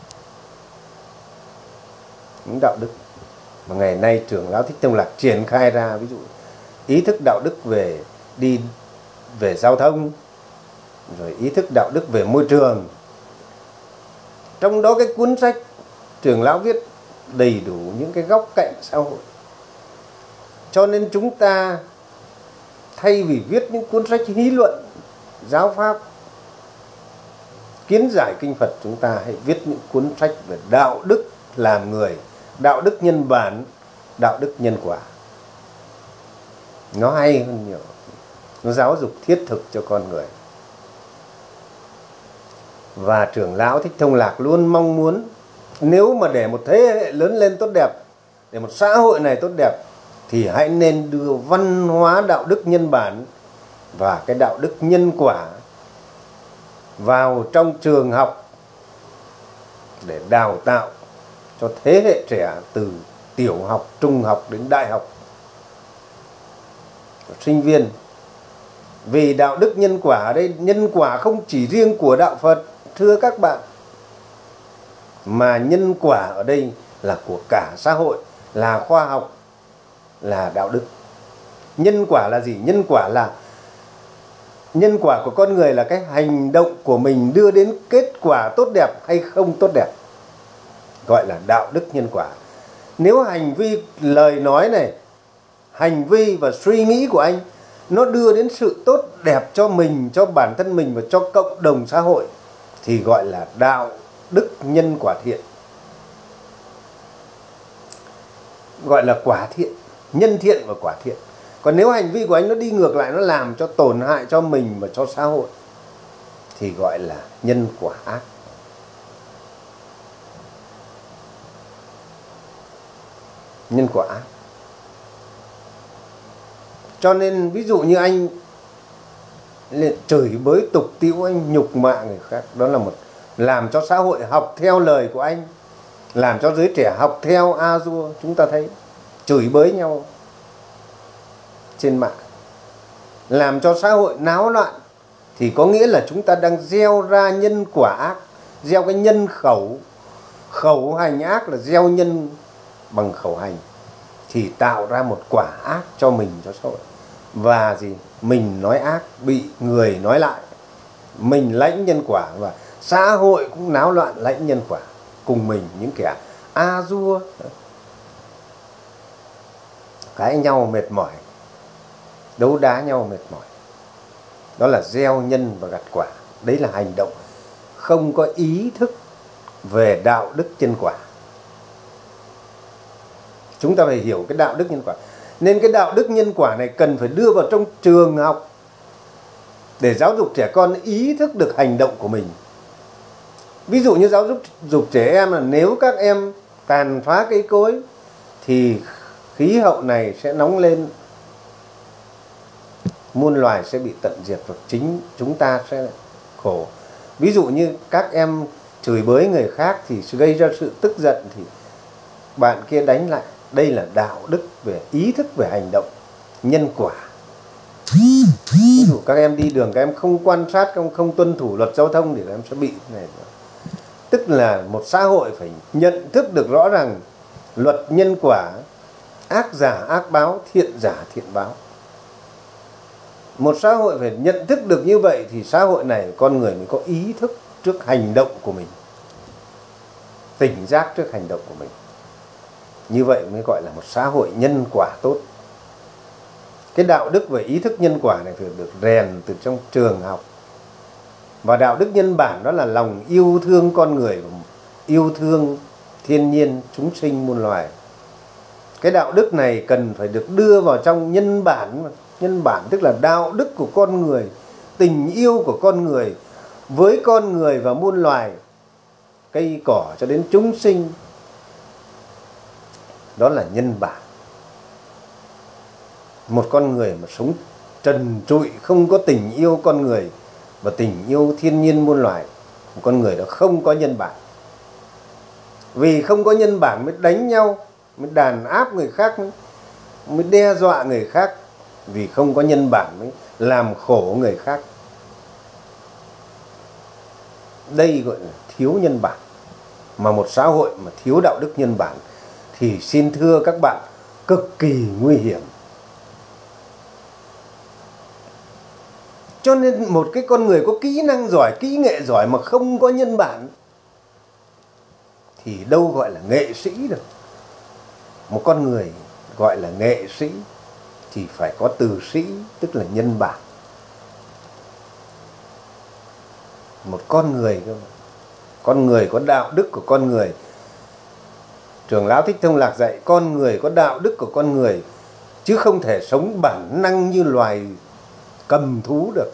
Những đạo đức mà ngày nay Trưởng lão Thích Thông Lạc triển khai ra, ví dụ ý thức đạo đức về giao thông, rồi ý thức đạo đức về môi trường. Trong đó cái cuốn sách Trưởng lão viết đầy đủ những cái góc cạnh xã hội. Cho nên chúng ta thay vì viết những cuốn sách lý luận giáo pháp, kiến giải kinh Phật, chúng ta hãy viết những cuốn sách về đạo đức làm người, đạo đức nhân bản, đạo đức nhân quả. Nó hay hơn nhiều, nó giáo dục thiết thực cho con người. Và Trưởng lão Thích Thông Lạc luôn mong muốn nếu mà để một thế hệ lớn lên tốt đẹp, để một xã hội này tốt đẹp, thì hãy nên đưa văn hóa đạo đức nhân bản và cái đạo đức nhân quả vào trong trường học để đào tạo cho thế hệ trẻ từ tiểu học, trung học đến đại học, sinh viên. Vì đạo đức nhân quả ở đây, nhân quả không chỉ riêng của đạo Phật, thưa các bạn, mà nhân quả ở đây là của cả xã hội, là khoa học, là đạo đức. Nhân quả là gì? Nhân quả của con người là cái hành động của mình đưa đến kết quả tốt đẹp hay không tốt đẹp, gọi là đạo đức nhân quả. Nếu hành vi, lời nói này, hành vi và suy nghĩ của anh nó đưa đến sự tốt đẹp cho mình, cho bản thân mình và cho cộng đồng xã hội, thì gọi là đạo đức nhân quả thiện, gọi là quả thiện, nhân thiện và quả thiện. Còn nếu hành vi của anh nó đi ngược lại, nó làm cho tổn hại cho mình và cho xã hội, thì gọi là nhân quả ác. Nhân quả ác. Cho nên ví dụ như anh chửi bới tục tĩu anh, nhục mạ người khác, đó là một làm cho xã hội học theo lời của anh, làm cho giới trẻ học theo a dua. Chúng ta thấy chửi bới nhau trên mạng, làm cho xã hội náo loạn, thì có nghĩa là chúng ta đang gieo ra nhân quả ác, gieo cái nhân khẩu. Khẩu hành ác là gieo nhân bằng khẩu hành, thì tạo ra một quả ác cho mình, cho xã hội. Và gì? Mình nói ác bị người nói lại, mình lãnh nhân quả, và xã hội cũng náo loạn lãnh nhân quả cùng mình, những kẻ a dua cãi nhau mệt mỏi, đấu đá nhau mệt mỏi. Đó là gieo nhân và gặt quả. Đấy là hành động không có ý thức về đạo đức nhân quả. Chúng ta phải hiểu cái đạo đức nhân quả. Nên cái đạo đức nhân quả này cần phải đưa vào trong trường học để giáo dục trẻ con ý thức được hành động của mình. Ví dụ như giáo dục trẻ em là nếu các em tàn phá cây cối thì khí hậu này sẽ nóng lên, muôn loài sẽ bị tận diệt, và chính chúng ta sẽ khổ. Ví dụ như các em chửi bới người khác thì gây ra sự tức giận thì bạn kia đánh lại. Đây là đạo đức về ý thức về hành động nhân quả. Ví dụ các em đi đường, các em không quan sát, không tuân thủ luật giao thông thì các em sẽ bị này. Tức là một xã hội phải nhận thức được rõ ràng luật nhân quả, ác giả ác báo, thiện giả thiện báo. Một xã hội phải nhận thức được như vậy thì xã hội này con người mới có ý thức trước hành động của mình, tỉnh giác trước hành động của mình. Như vậy mới gọi là một xã hội nhân quả tốt. Cái đạo đức về ý thức nhân quả này phải được rèn từ trong trường học. Và đạo đức nhân bản đó là lòng yêu thương con người, yêu thương thiên nhiên, chúng sinh muôn loài. Cái đạo đức này cần phải được đưa vào trong nhân bản. Nhân bản tức là đạo đức của con người, tình yêu của con người với con người và muôn loài, cây cỏ cho đến chúng sinh. Đó là nhân bản. Một con người mà sống trần trụi, không có tình yêu con người và tình yêu thiên nhiên muôn loài, một con người đó không có nhân bản. Vì không có nhân bản mới đánh nhau, mới đàn áp người khác, mới đe dọa người khác. Vì không có nhân bản mới làm khổ người khác. Đây gọi là thiếu nhân bản. Mà một xã hội mà thiếu đạo đức nhân bản thì xin thưa các bạn, cực kỳ nguy hiểm. Cho nên một cái con người có kỹ năng giỏi, kỹ nghệ giỏi mà không có nhân bản thì đâu gọi là nghệ sĩ được. Một con người gọi là nghệ sĩ thì phải có từ sĩ, tức là nhân bản. Một con người có đạo đức của con người. Trưởng lão Thích Thông Lạc dạy con người có đạo đức của con người, chứ không thể sống bản năng như loài cầm thú được.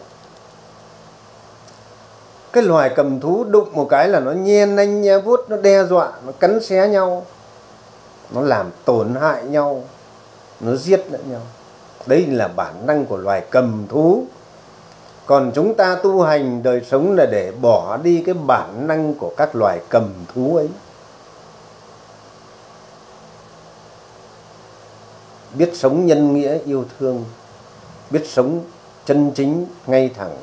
Cái loài cầm thú đụng một cái là nó nhe nanh nhe vuốt, nó đe dọa, nó cắn xé nhau, nó làm tổn hại nhau, nó giết lẫn nhau. Đây là bản năng của loài cầm thú. Còn chúng ta tu hành đời sống là để bỏ đi cái bản năng của các loài cầm thú ấy. Biết sống nhân nghĩa yêu thương, biết sống chân chính ngay thẳng.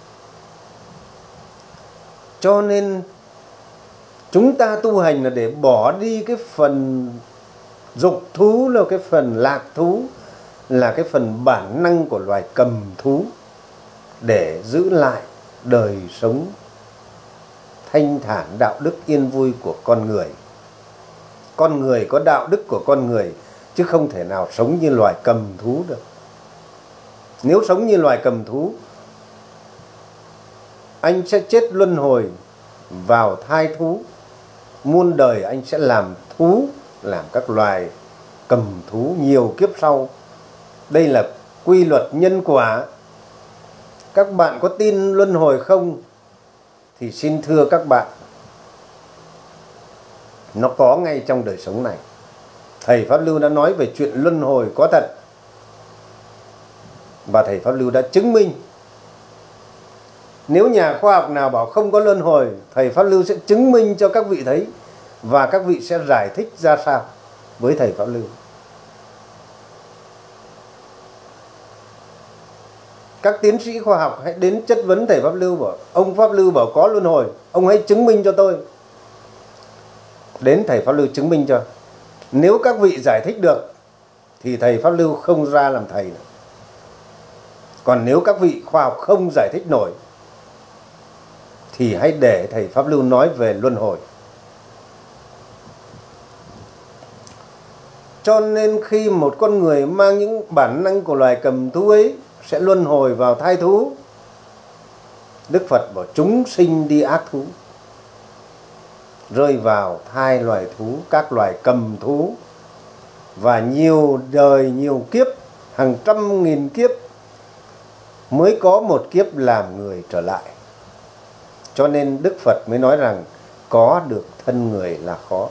Cho nên chúng ta tu hành là để bỏ đi cái phần dục thú, là cái phần lạc thú, là cái phần bản năng của loài cầm thú, để giữ lại đời sống thanh thản, đạo đức yên vui của con người. Con người có đạo đức của con người, chứ không thể nào sống như loài cầm thú được. Nếu sống như loài cầm thú, anh sẽ chết luân hồi vào thai thú. Muôn đời anh sẽ làm thú, làm các loài cầm thú nhiều kiếp sau. Đây là quy luật nhân quả. Các bạn có tin luân hồi không? Thì xin thưa các bạn, nó có ngay trong đời sống này. Thầy Pháp Lưu đã nói về chuyện luân hồi có thật. Và Thầy Pháp Lưu đã chứng minh Nếu nhà khoa học nào bảo không có luân hồi, thầy Pháp Lưu sẽ chứng minh cho các vị thấy, và các vị sẽ giải thích ra sao với thầy Pháp Lưu. Các tiến sĩ khoa học hãy đến chất vấn thầy Pháp Lưu, bảo ông Pháp Lưu bảo có luân hồi, ông hãy chứng minh cho tôi. Đến thầy Pháp Lưu chứng minh cho. Nếu các vị giải thích được thì thầy Pháp Lưu không ra làm thầy nữa. Còn nếu các vị khoa học không giải thích nổi thì hãy để thầy Pháp Lưu nói về luân hồi. Cho nên khi một con người mang những bản năng của loài cầm thú ấy sẽ luân hồi vào thai thú, Đức Phật bảo chúng sinh đi ác thú, rơi vào thai loài thú, các loài cầm thú, và nhiều đời nhiều kiếp, hàng trăm nghìn kiếp mới có một kiếp làm người trở lại. Cho nên Đức Phật mới nói rằng có được thân người là khó.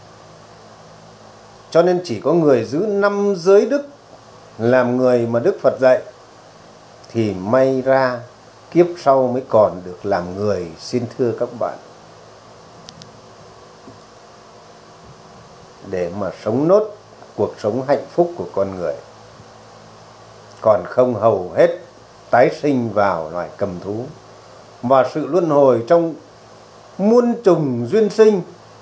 Cho nên chỉ có người giữ 5 giới đức làm người mà Đức Phật dạy thì may ra kiếp sau mới còn được làm người, xin thưa các bạn. Để mà sống nốt cuộc sống hạnh phúc của con người. Còn không hầu hết tái sinh vào loài cầm thú. Và sự luân hồi trong muôn trùng duyên sinh,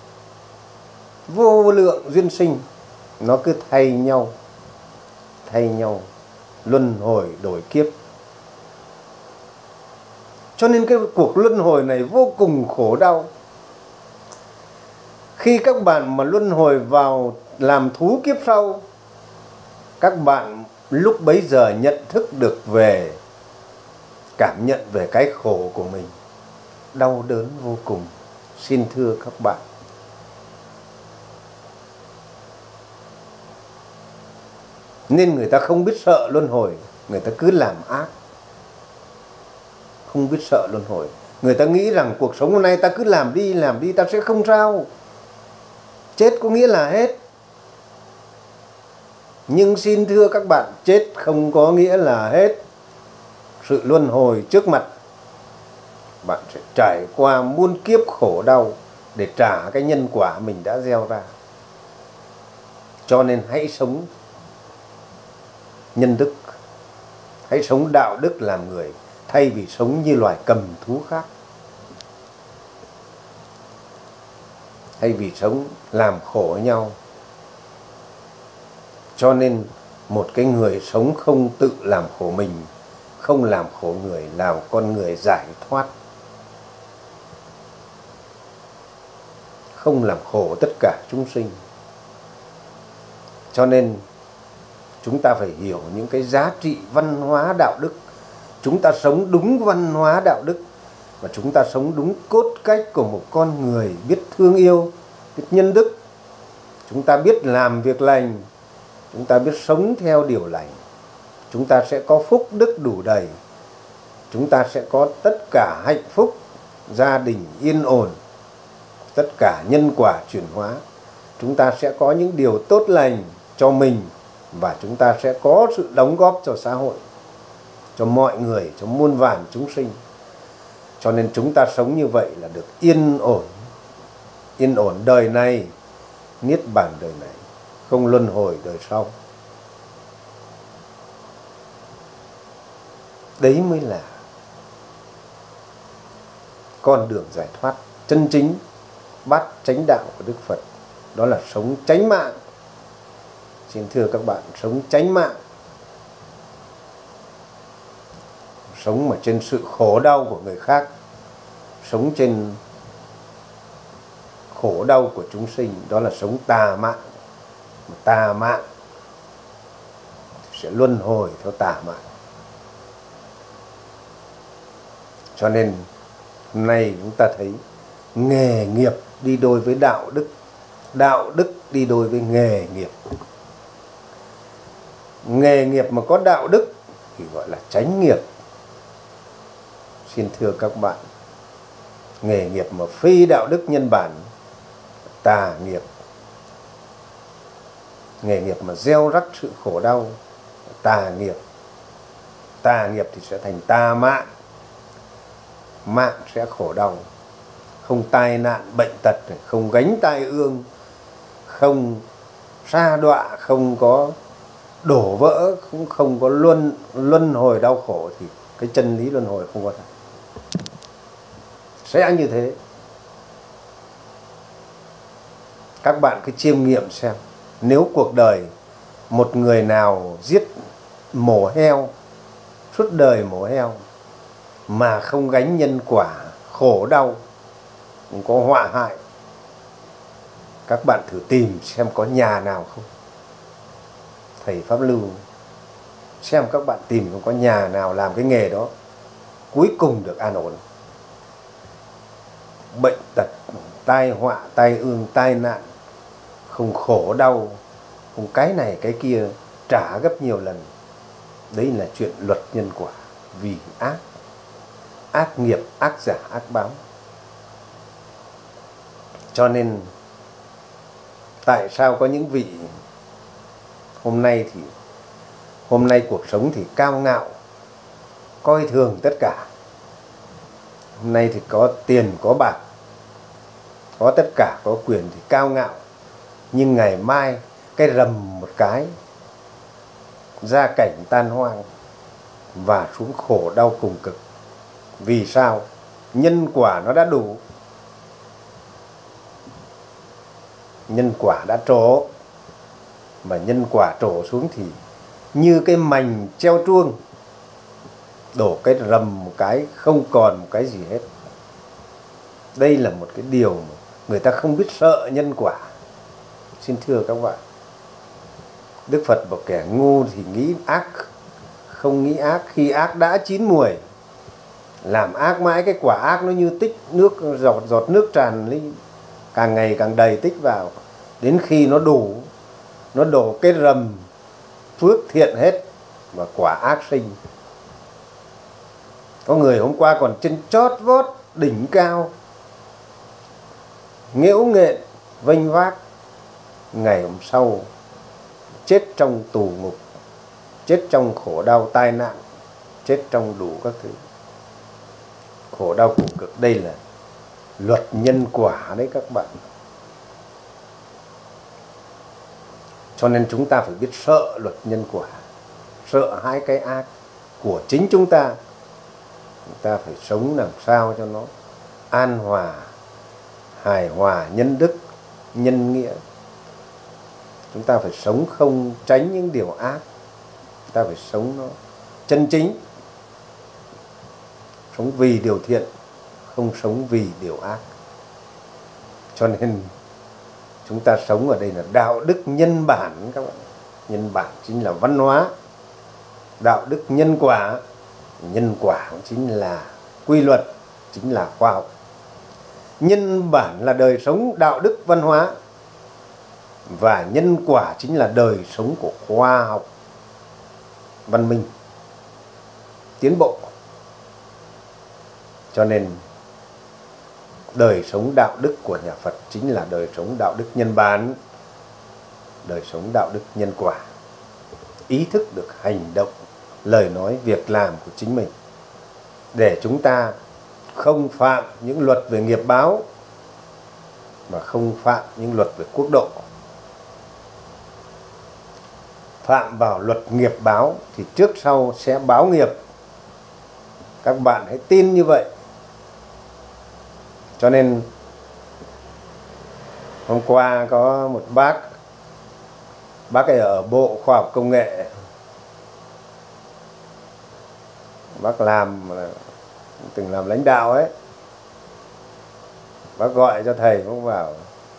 vô lượng duyên sinh, nó cứ thay nhau, luân hồi đổi kiếp. Cho nên cái cuộc luân hồi này vô cùng khổ đau. Khi các bạn mà luân hồi vào làm thú kiếp sau, các bạn lúc bấy giờ nhận thức được về, cảm nhận về cái khổ của mình, đau đớn vô cùng, xin thưa các bạn. Nên người ta không biết sợ luân hồi, người ta cứ làm ác. Không biết sợ luân hồi. Người ta nghĩ rằng cuộc sống hôm nay ta cứ làm đi, ta sẽ không sao. Chết có nghĩa là hết. Nhưng xin thưa các bạn, chết không có nghĩa là hết. Sự luân hồi trước mặt, bạn sẽ trải qua muôn kiếp khổ đau để trả cái nhân quả mình đã gieo ra. Cho nên hãy sống nhân đức, hãy sống đạo đức làm người, thay vì sống như loài cầm thú khác. Thay vì sống làm khổ nhau. Cho nên một cái người sống không tự làm khổ mình, không làm khổ người, làm con người giải thoát. Không làm khổ tất cả chúng sinh. Cho nên chúng ta phải hiểu những cái giá trị văn hóa đạo đức. Chúng ta sống đúng văn hóa đạo đức, và chúng ta sống đúng cốt cách của một con người biết thương yêu, biết nhân đức. Chúng ta biết làm việc lành, chúng ta biết sống theo điều lành. Chúng ta sẽ có phúc đức đủ đầy. Chúng ta sẽ có tất cả hạnh phúc, gia đình yên ổn, tất cả nhân quả chuyển hóa. Chúng ta sẽ có những điều tốt lành cho mình, và chúng ta sẽ có sự đóng góp cho xã hội, cho mọi người, cho muôn vàn chúng sinh. Cho nên chúng ta sống như vậy là được yên ổn đời này, niết bàn đời này, không luân hồi đời sau. Đấy mới là con đường giải thoát chân chính, bát chánh đạo của Đức Phật. Đó là sống chánh mạng. Xin thưa các bạn, sống chánh mạng, sống mà trên sự khổ đau của người khác, sống trên khổ đau của chúng sinh, đó là sống tà mạng. Tà mạng sẽ luân hồi theo tà mạng. Cho nên hôm nay chúng ta thấy nghề nghiệp đi đôi với đạo đức, đạo đức đi đôi với nghề nghiệp. Nghề nghiệp mà có đạo đức thì gọi là chánh nghiệp. Xin thưa các bạn, nghề nghiệp mà phi đạo đức nhân bản, tà nghiệp. Nghề nghiệp mà gieo rắc sự khổ đau, tà nghiệp. Tà nghiệp thì sẽ thành tà mạng. mạng sẽ khổ đau, không tai nạn bệnh tật, không gánh tai ương, không sa đọa, không có đổ vỡ, cũng không có luân hồi đau khổ, thì cái chân lý luân hồi không có thật. Sẽ như thế. Các bạn cứ chiêm nghiệm xem, nếu cuộc đời một người nào giết mổ heo, suốt đời mổ heo mà không gánh nhân quả khổ đau, cũng có họa hại, các bạn thử tìm xem có nhà nào không. Thầy Pháp Lưu xem các bạn tìm không có nhà nào làm cái nghề đó cuối cùng được an ổn. Bệnh tật, tai họa, tai ương, tai nạn, không khổ đau, không cái này cái kia trả gấp nhiều lần. Đấy là chuyện luật nhân quả. Vì ác nghiệp, ác giả, ác báo. Cho nên tại sao có những vị hôm nay cuộc sống thì cao ngạo, coi thường tất cả. Hôm nay thì có tiền, có bạc, có tất cả, có quyền thì cao ngạo. Nhưng ngày mai cái rầm một cái, gia cảnh tan hoang và xuống khổ đau cùng cực. Vì sao? Nhân quả nó đã đủ. Nhân quả đã trổ. Mà nhân quả trổ xuống thì như cái mành treo chuông, đổ cái rầm một cái, không còn một cái gì hết. Đây là một cái điều mà người ta không biết sợ nhân quả. Xin thưa các bạn, Đức Phật bảo kẻ ngu thì nghĩ ác, không nghĩ ác. Khi ác đã chín muồi, làm ác mãi, cái quả ác nó như tích nước, giọt nước tràn lên, càng ngày càng đầy tích vào. Đến khi nó đủ, nó đổ cái rầm phước thiện hết và quả ác sinh. Có người hôm qua còn trên chót vót đỉnh cao, nghễu nghện vênh vác, ngày hôm sau chết trong tù ngục, chết trong khổ đau tai nạn, chết trong đủ các thứ khổ đau cùng cực. Đây là luật nhân quả đấy các bạn. Cho nên chúng ta phải biết sợ luật nhân quả, sợ hãi cái ác của chính chúng ta. Chúng ta phải sống làm sao cho nó an hòa, hài hòa, nhân đức, nhân nghĩa. Chúng ta phải sống không tránh những điều ác. Chúng ta phải sống nó chân chính, sống vì điều thiện, không sống vì điều ác. Cho nên chúng ta sống ở đây là đạo đức nhân bản các bạn. Nhân bản chính là văn hóa. Đạo đức nhân quả, nhân quả chính là quy luật, chính là khoa học. Nhân bản là đời sống đạo đức văn hóa, và nhân quả chính là đời sống của khoa học, văn minh, tiến bộ. Cho nên đời sống đạo đức của nhà Phật chính là đời sống đạo đức nhân bản, đời sống đạo đức nhân quả. Ý thức được hành động, lời nói, việc làm của chính mình, để chúng ta không phạm những luật về nghiệp báo và không phạm những luật về quốc độ. Phạm vào luật nghiệp báo thì trước sau sẽ báo nghiệp. Các bạn hãy tin như vậy. Cho nên hôm qua có một bác ấy ở Bộ Khoa học Công nghệ, bác từng làm lãnh đạo ấy. Bác gọi cho thầy, bác bảo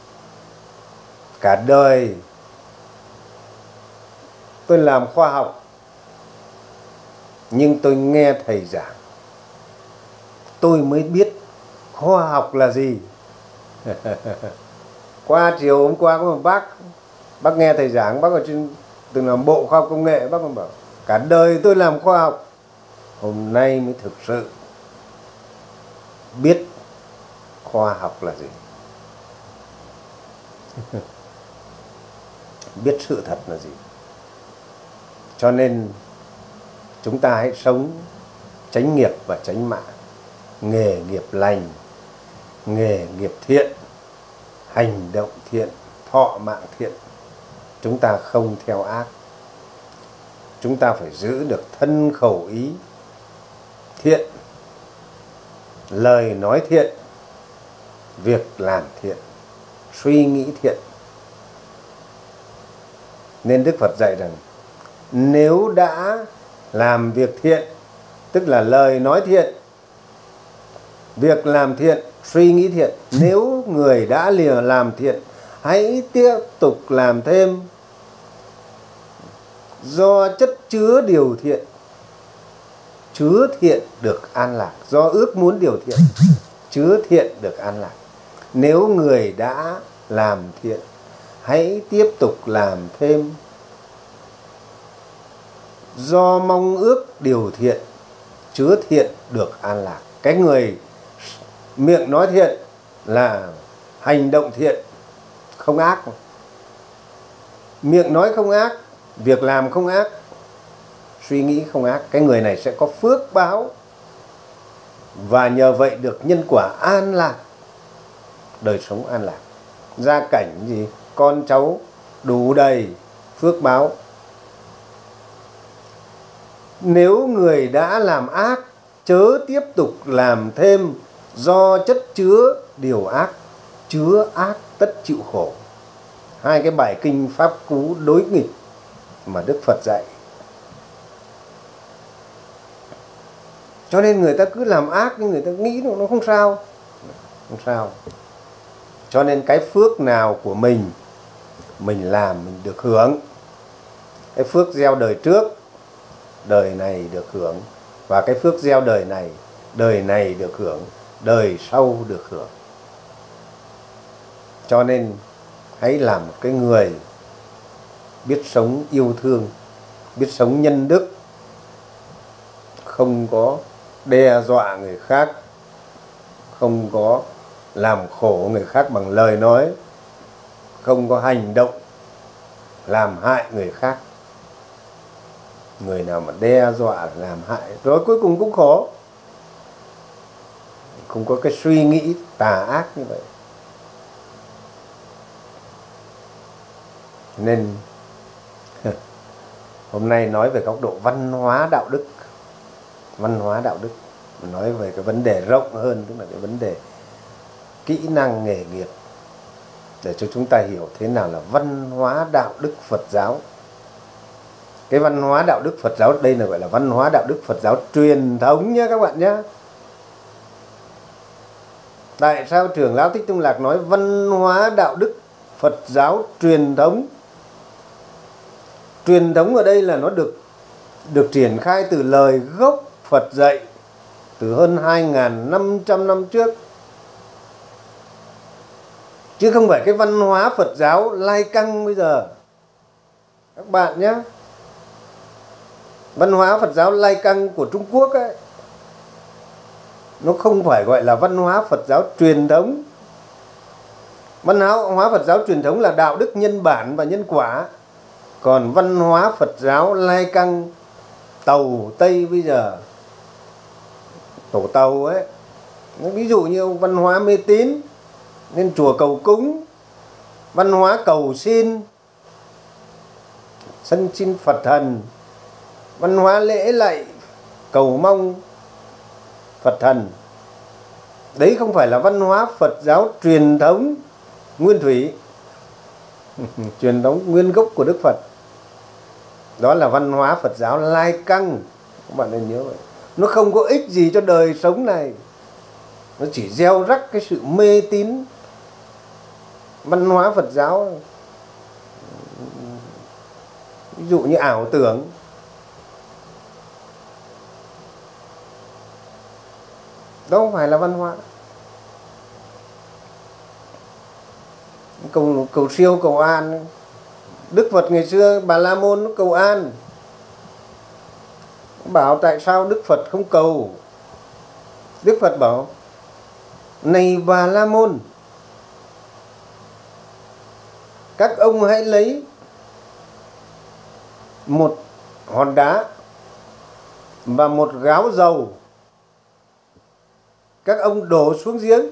cả đời tôi làm khoa học, nhưng tôi nghe thầy giảng tôi mới biết khoa học là gì. Qua chiều hôm qua có một bác nghe thầy giảng, bác ở trên từng làm Bộ Khoa học Công nghệ, bác còn bảo cả đời tôi làm khoa học, hôm nay mới thực sự biết khoa học là gì. Biết sự thật là gì. Cho nên chúng ta hãy sống tránh nghiệp và tránh mạng. nghề nghiệp lành, nghề nghiệp thiện, hành động thiện, thọ mạng thiện. Chúng ta không theo ác. Chúng ta phải giữ được thân khẩu ý thiện, lời nói thiện, việc làm thiện, suy nghĩ thiện. Nên Đức Phật dạy rằng nếu đã làm việc thiện, tức là lời nói thiện, việc làm thiện, suy nghĩ thiện, nếu người đã làm thiện, hãy tiếp tục làm thêm. Do chất chứa điều thiện, chứa thiện được an lạc. Do ước muốn điều thiện, chứa thiện được an lạc. Nếu người đã làm thiện, hãy tiếp tục làm thêm. Do mong ước điều thiện, chứa thiện được an lạc. Cái người miệng nói thiện là hành động thiện, không ác. Miệng nói không ác, việc làm không ác, suy nghĩ không ác. Cái người này sẽ có phước báo, và nhờ vậy được nhân quả an lạc, đời sống an lạc, gia cảnh gì, con cháu đủ đầy phước báo. Nếu người đã làm ác, chớ tiếp tục làm thêm. Do chất chứa điều ác, chứa ác tất chịu khổ. Hai cái bài kinh pháp cú đối nghịch mà Đức Phật dạy. Cho nên người ta cứ làm ác nhưng người ta nghĩ nó không sao. Không sao. Cho nên cái phước nào của mình làm mình được hưởng. Cái phước gieo đời trước, đời này được hưởng. Và cái phước gieo đời này được hưởng, đời sau được hưởng. Cho nên hãy làm một cái người biết sống yêu thương, biết sống nhân đức, không có đe dọa người khác, không có làm khổ người khác bằng lời nói, không có hành động làm hại người khác. Người nào mà đe dọa làm hại rồi cuối cùng cũng khổ. Không có cái suy nghĩ tà ác như vậy. Nên hôm nay nói về góc độ văn hóa đạo đức. Văn hóa đạo đức, nói về cái vấn đề rộng hơn, tức là cái vấn đề kỹ năng nghề nghiệp, để cho chúng ta hiểu thế nào là văn hóa đạo đức Phật giáo. Cái văn hóa đạo đức Phật giáo đây là gọi là văn hóa đạo đức Phật giáo truyền thống nhé các bạn nhé. Tại sao Trưởng lão Thích Tông Lạc nói văn hóa đạo đức Phật giáo truyền thống? Truyền thống ở đây là nó được triển khai từ lời gốc Phật dạy từ hơn 2.500 năm trước. Chứ không phải cái văn hóa Phật giáo lai căng bây giờ. Các bạn nhé. Văn hóa Phật giáo lai căng của Trung Quốc ấy, nó không phải gọi là văn hóa Phật giáo truyền thống. Văn hóa Phật giáo truyền thống là đạo đức nhân bản và nhân quả. Còn văn hóa Phật giáo lai căng Tàu Tây bây giờ, tổ Tàu ấy, ví dụ như văn hóa mê tín nên chùa cầu cúng, văn hóa cầu xin, sân xin Phật thần, văn hóa lễ lạy cầu mong Phật thần. Đấy không phải là văn hóa Phật giáo truyền thống nguyên thủy, truyền thống nguyên gốc của Đức Phật. Đó là văn hóa Phật giáo lai căng. Các bạn nên nhớ vậy. Nó không có ích gì cho đời sống này. Nó chỉ gieo rắc cái sự mê tín. Văn hóa Phật giáo ví dụ như ảo tưởng, đó không phải là văn hóa. Cầu siêu cầu an. Đức Phật ngày xưa Bà La Môn nó cầu an, bảo tại sao Đức Phật không cầu. Đức Phật bảo này Bà La Môn, các ông hãy lấy một hòn đá và một gáo dầu, các ông đổ xuống giếng.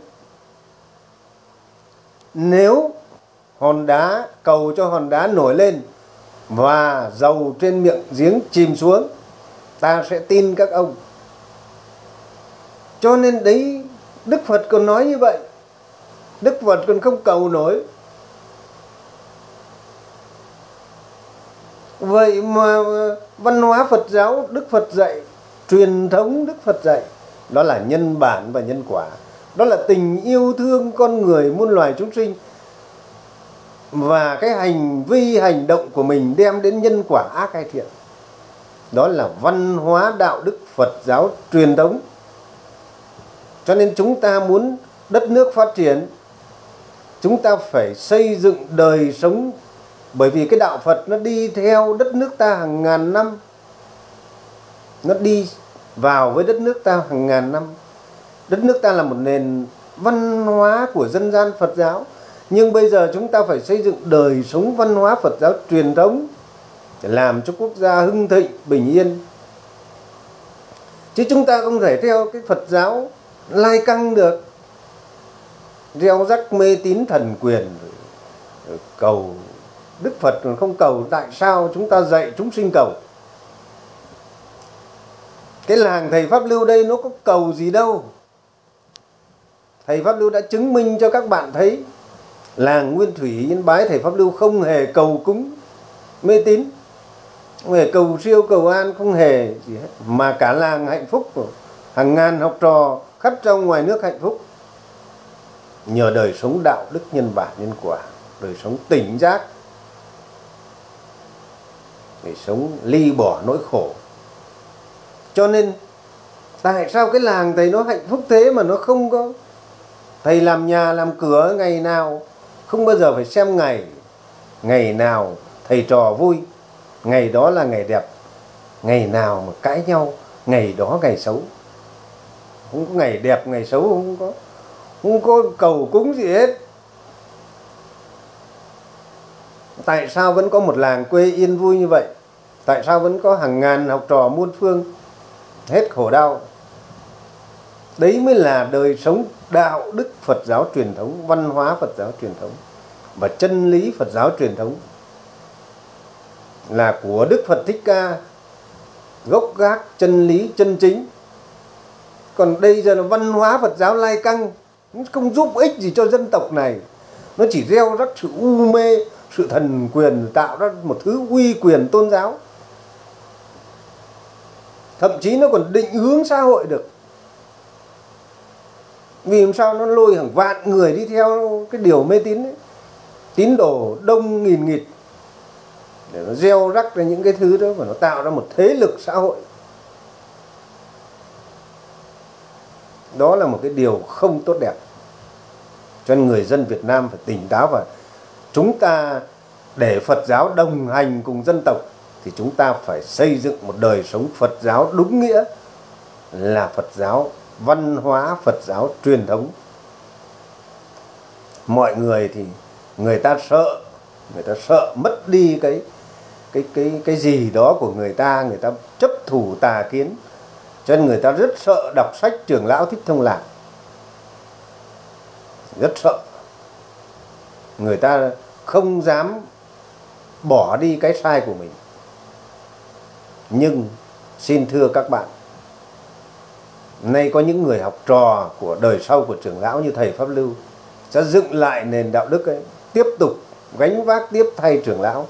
Nếu hòn đá, cầu cho hòn đá nổi lên và dầu trên miệng giếng chìm xuống, ta sẽ tin các ông. Cho nên đấy, Đức Phật còn nói như vậy. Đức Phật còn không cầu nổi. Vậy mà văn hóa Phật giáo, Đức Phật dạy, truyền thống Đức Phật dạy, đó là nhân bản và nhân quả. Đó là tình yêu thương con người, muôn loài chúng sinh. Và cái hành vi, hành động của mình đem đến nhân quả ác hay thiện. Đó là văn hóa đạo đức Phật giáo truyền thống. Cho nên chúng ta muốn đất nước phát triển, chúng ta phải xây dựng đời sống. Bởi vì cái đạo Phật nó đi theo đất nước ta hàng ngàn năm. Nó đi vào với đất nước ta hàng ngàn năm. Đất nước ta là một nền văn hóa của dân gian Phật giáo. Nhưng bây giờ chúng ta phải xây dựng đời sống văn hóa Phật giáo truyền thống để làm cho quốc gia hưng thịnh, bình yên. Chứ chúng ta không thể theo cái Phật giáo lai căng được, gieo rắc mê tín thần quyền, cầu Đức Phật còn không cầu, tại sao chúng ta dạy chúng sinh cầu? Cái làng thầy Pháp Lưu đây nó có cầu gì đâu. Thầy Pháp Lưu đã chứng minh cho các bạn thấy, làng Nguyên Thủy Yên Bái thầy Pháp Lưu không hề cầu cúng mê tín, không hề cầu siêu cầu an, không hề gì hết. Mà cả làng hạnh phúc, hàng ngàn học trò khắp trong ngoài nước hạnh phúc. Nhờ đời sống đạo đức nhân bản nhân quả, đời sống tỉnh giác, đời sống ly bỏ nỗi khổ. Cho nên tại sao cái làng thầy nó hạnh phúc thế mà nó không có? Thầy làm nhà làm cửa ngày nào không bao giờ phải xem ngày. Ngày nào thầy trò vui, ngày đó là ngày đẹp. Ngày nào mà cãi nhau, ngày đó ngày xấu. Không có ngày đẹp ngày xấu, không có cầu cúng gì hết. Tại sao vẫn có một làng quê yên vui như vậy? Tại sao vẫn có hàng ngàn học trò muôn phương hết khổ đau? Đấy mới là đời sống đạo đức Phật giáo truyền thống, văn hóa Phật giáo truyền thống và chân lý Phật giáo truyền thống, là của Đức Phật Thích Ca, gốc gác chân lý chân chính. Còn đây giờ là văn hóa Phật giáo lai căng, không giúp ích gì cho dân tộc này. Nó chỉ gieo rắc sự u mê, sự thần quyền, tạo ra một thứ uy quyền tôn giáo. Thậm chí nó còn định hướng xã hội được. Vì làm sao nó lôi hàng vạn người đi theo cái điều mê tín ấy. Tín đồ đông nghìn nghịt, để nó gieo rắc ra những cái thứ đó và nó tạo ra một thế lực xã hội. Đó là một cái điều không tốt đẹp. Cho nên người dân Việt Nam phải tỉnh táo, và chúng ta để Phật giáo đồng hành cùng dân tộc thì chúng ta phải xây dựng một đời sống Phật giáo đúng nghĩa, là Phật giáo văn hóa, Phật giáo truyền thống. Mọi người thì người ta sợ mất đi cái gì đó của người ta chấp thủ tà kiến. Cho nên người ta rất sợ đọc sách Trưởng lão Thích Thông Lạc, rất sợ. Người ta không dám bỏ đi cái sai của mình. Nhưng xin thưa các bạn, nay có những người học trò của đời sau của trưởng lão như thầy Pháp Lưu sẽ dựng lại nền đạo đức ấy, tiếp tục gánh vác tiếp thay trưởng lão,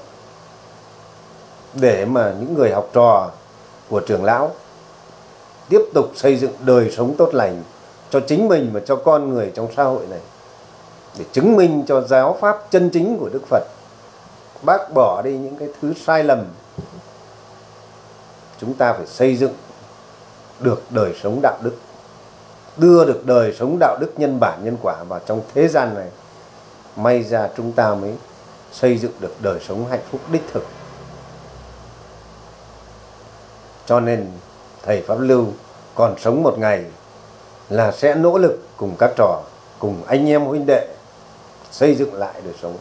để mà những người học trò của trưởng lão tiếp tục xây dựng đời sống tốt lành cho chính mình và cho con người trong xã hội này, để chứng minh cho giáo pháp chân chính của Đức Phật, bác bỏ đi những cái thứ sai lầm. Chúng ta phải xây dựng được đời sống đạo đức, đưa được đời sống đạo đức nhân bản nhân quả vào trong thế gian này. May ra chúng ta mới xây dựng được đời sống hạnh phúc đích thực. Cho nên thầy Pháp Lưu còn sống một ngày là sẽ nỗ lực cùng các trò, cùng anh em huynh đệ xây dựng lại đời sống.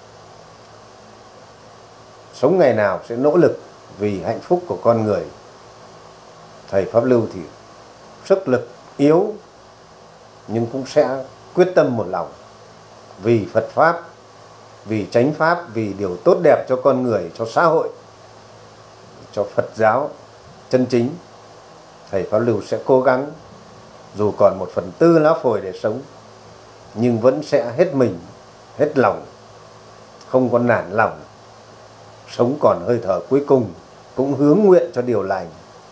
Sống ngày nào sẽ nỗ lực vì hạnh phúc của con người. Thầy Pháp Lưu thì sức lực yếu, nhưng cũng sẽ quyết tâm một lòng vì Phật Pháp, vì chánh Pháp, vì điều tốt đẹp cho con người, cho xã hội, cho Phật giáo chân chính. Thầy Pháp Lưu sẽ cố gắng, dù còn 1/4 lá phổi để sống, nhưng vẫn sẽ hết mình, hết lòng, không có nản lòng, sống còn hơi thở cuối cùng cũng hướng nguyện cho điều lành.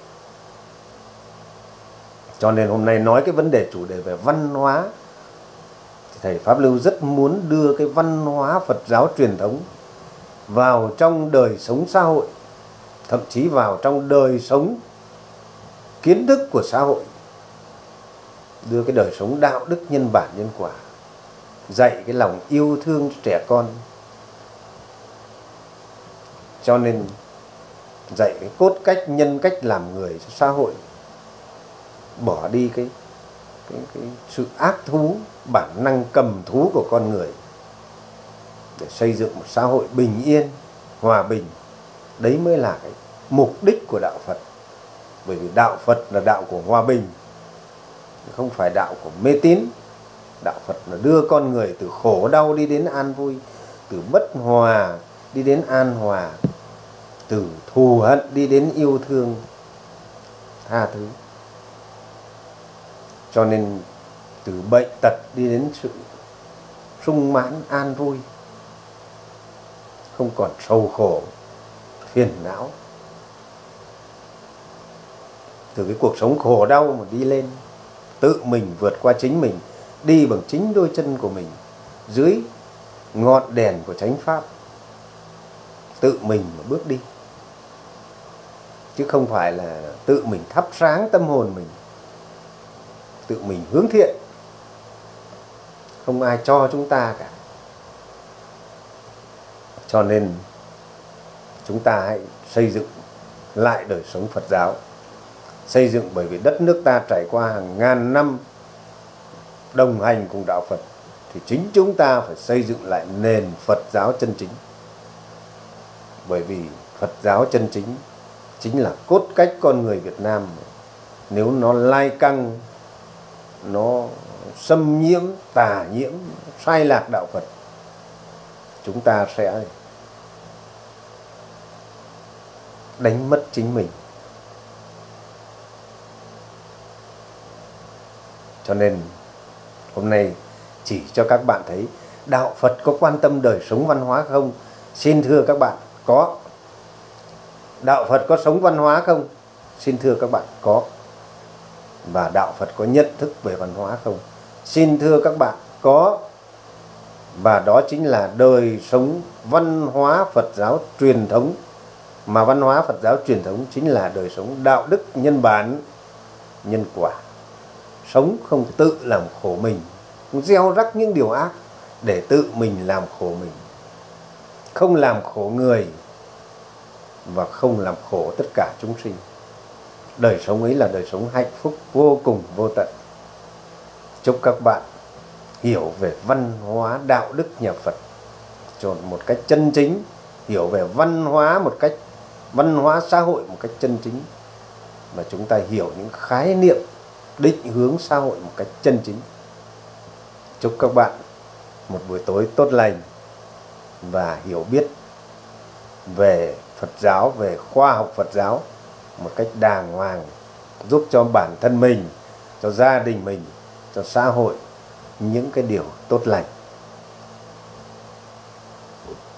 Cho nên hôm nay nói cái vấn đề chủ đề về văn hóa, thì thầy Pháp Lưu rất muốn đưa cái văn hóa Phật giáo truyền thống vào trong đời sống xã hội, thậm chí vào trong đời sống kiến thức của xã hội, đưa cái đời sống đạo đức nhân bản nhân quả, dạy cái lòng yêu thương cho trẻ con. Cho nên dạy cái cốt cách, nhân cách làm người cho xã hội, bỏ đi cái sự ác thú, bản năng cầm thú của con người, để xây dựng một xã hội bình yên, hòa bình. Đấy mới là cái mục đích của đạo Phật. Bởi vì đạo Phật là đạo của hòa bình, không phải đạo của mê tín. Đạo Phật là đưa con người từ khổ đau đi đến an vui, từ bất hòa đi đến an hòa, từ thù hận đi đến yêu thương, tha thứ. Cho nên từ bệnh tật đi đến sự sung mãn an vui, không còn sầu khổ, phiền não. Từ cái cuộc sống khổ đau mà đi lên, tự mình vượt qua chính mình, đi bằng chính đôi chân của mình, dưới ngọn đèn của chánh Pháp, tự mình mà bước đi. Chứ không phải là tự mình thắp sáng tâm hồn mình, tự mình hướng thiện. Không ai cho chúng ta cả. Cho nên chúng ta hãy xây dựng lại đời sống Phật giáo. Xây dựng bởi vì đất nước ta trải qua hàng ngàn năm đồng hành cùng đạo Phật, thì chính chúng ta phải xây dựng lại nền Phật giáo chân chính. Bởi vì Phật giáo chân chính chính là cốt cách con người Việt Nam. Nếu nó lai căng, nó xâm nhiễm, tà nhiễm, sai lạc đạo Phật, chúng ta sẽ đánh mất chính mình. Cho nên hôm nay chỉ cho các bạn thấy đạo Phật có quan tâm đời sống văn hóa không? Xin thưa các bạn, có. Đạo Phật có sống văn hóa không? Xin thưa các bạn, có. Và đạo Phật có nhận thức về văn hóa không? Xin thưa các bạn, có. Và đó chính là đời sống văn hóa Phật giáo truyền thống. Mà văn hóa Phật giáo truyền thống chính là đời sống đạo đức nhân bản, nhân quả. Sống không tự làm khổ mình, không gieo rắc những điều ác để tự mình làm khổ mình. Không làm khổ người và không làm khổ tất cả chúng sinh. Đời sống ấy là đời sống hạnh phúc vô cùng vô tận. Chúc các bạn hiểu về văn hóa đạo đức nhà Phật một cách chân chính, hiểu về văn hóa một cách, văn hóa xã hội một cách chân chính, và chúng ta hiểu những khái niệm định hướng xã hội một cách chân chính. Chúc các bạn một buổi tối tốt lành và hiểu biết về Phật giáo, về khoa học Phật giáo một cách đàng hoàng, giúp cho bản thân mình, cho gia đình mình, cho xã hội những cái điều tốt lành.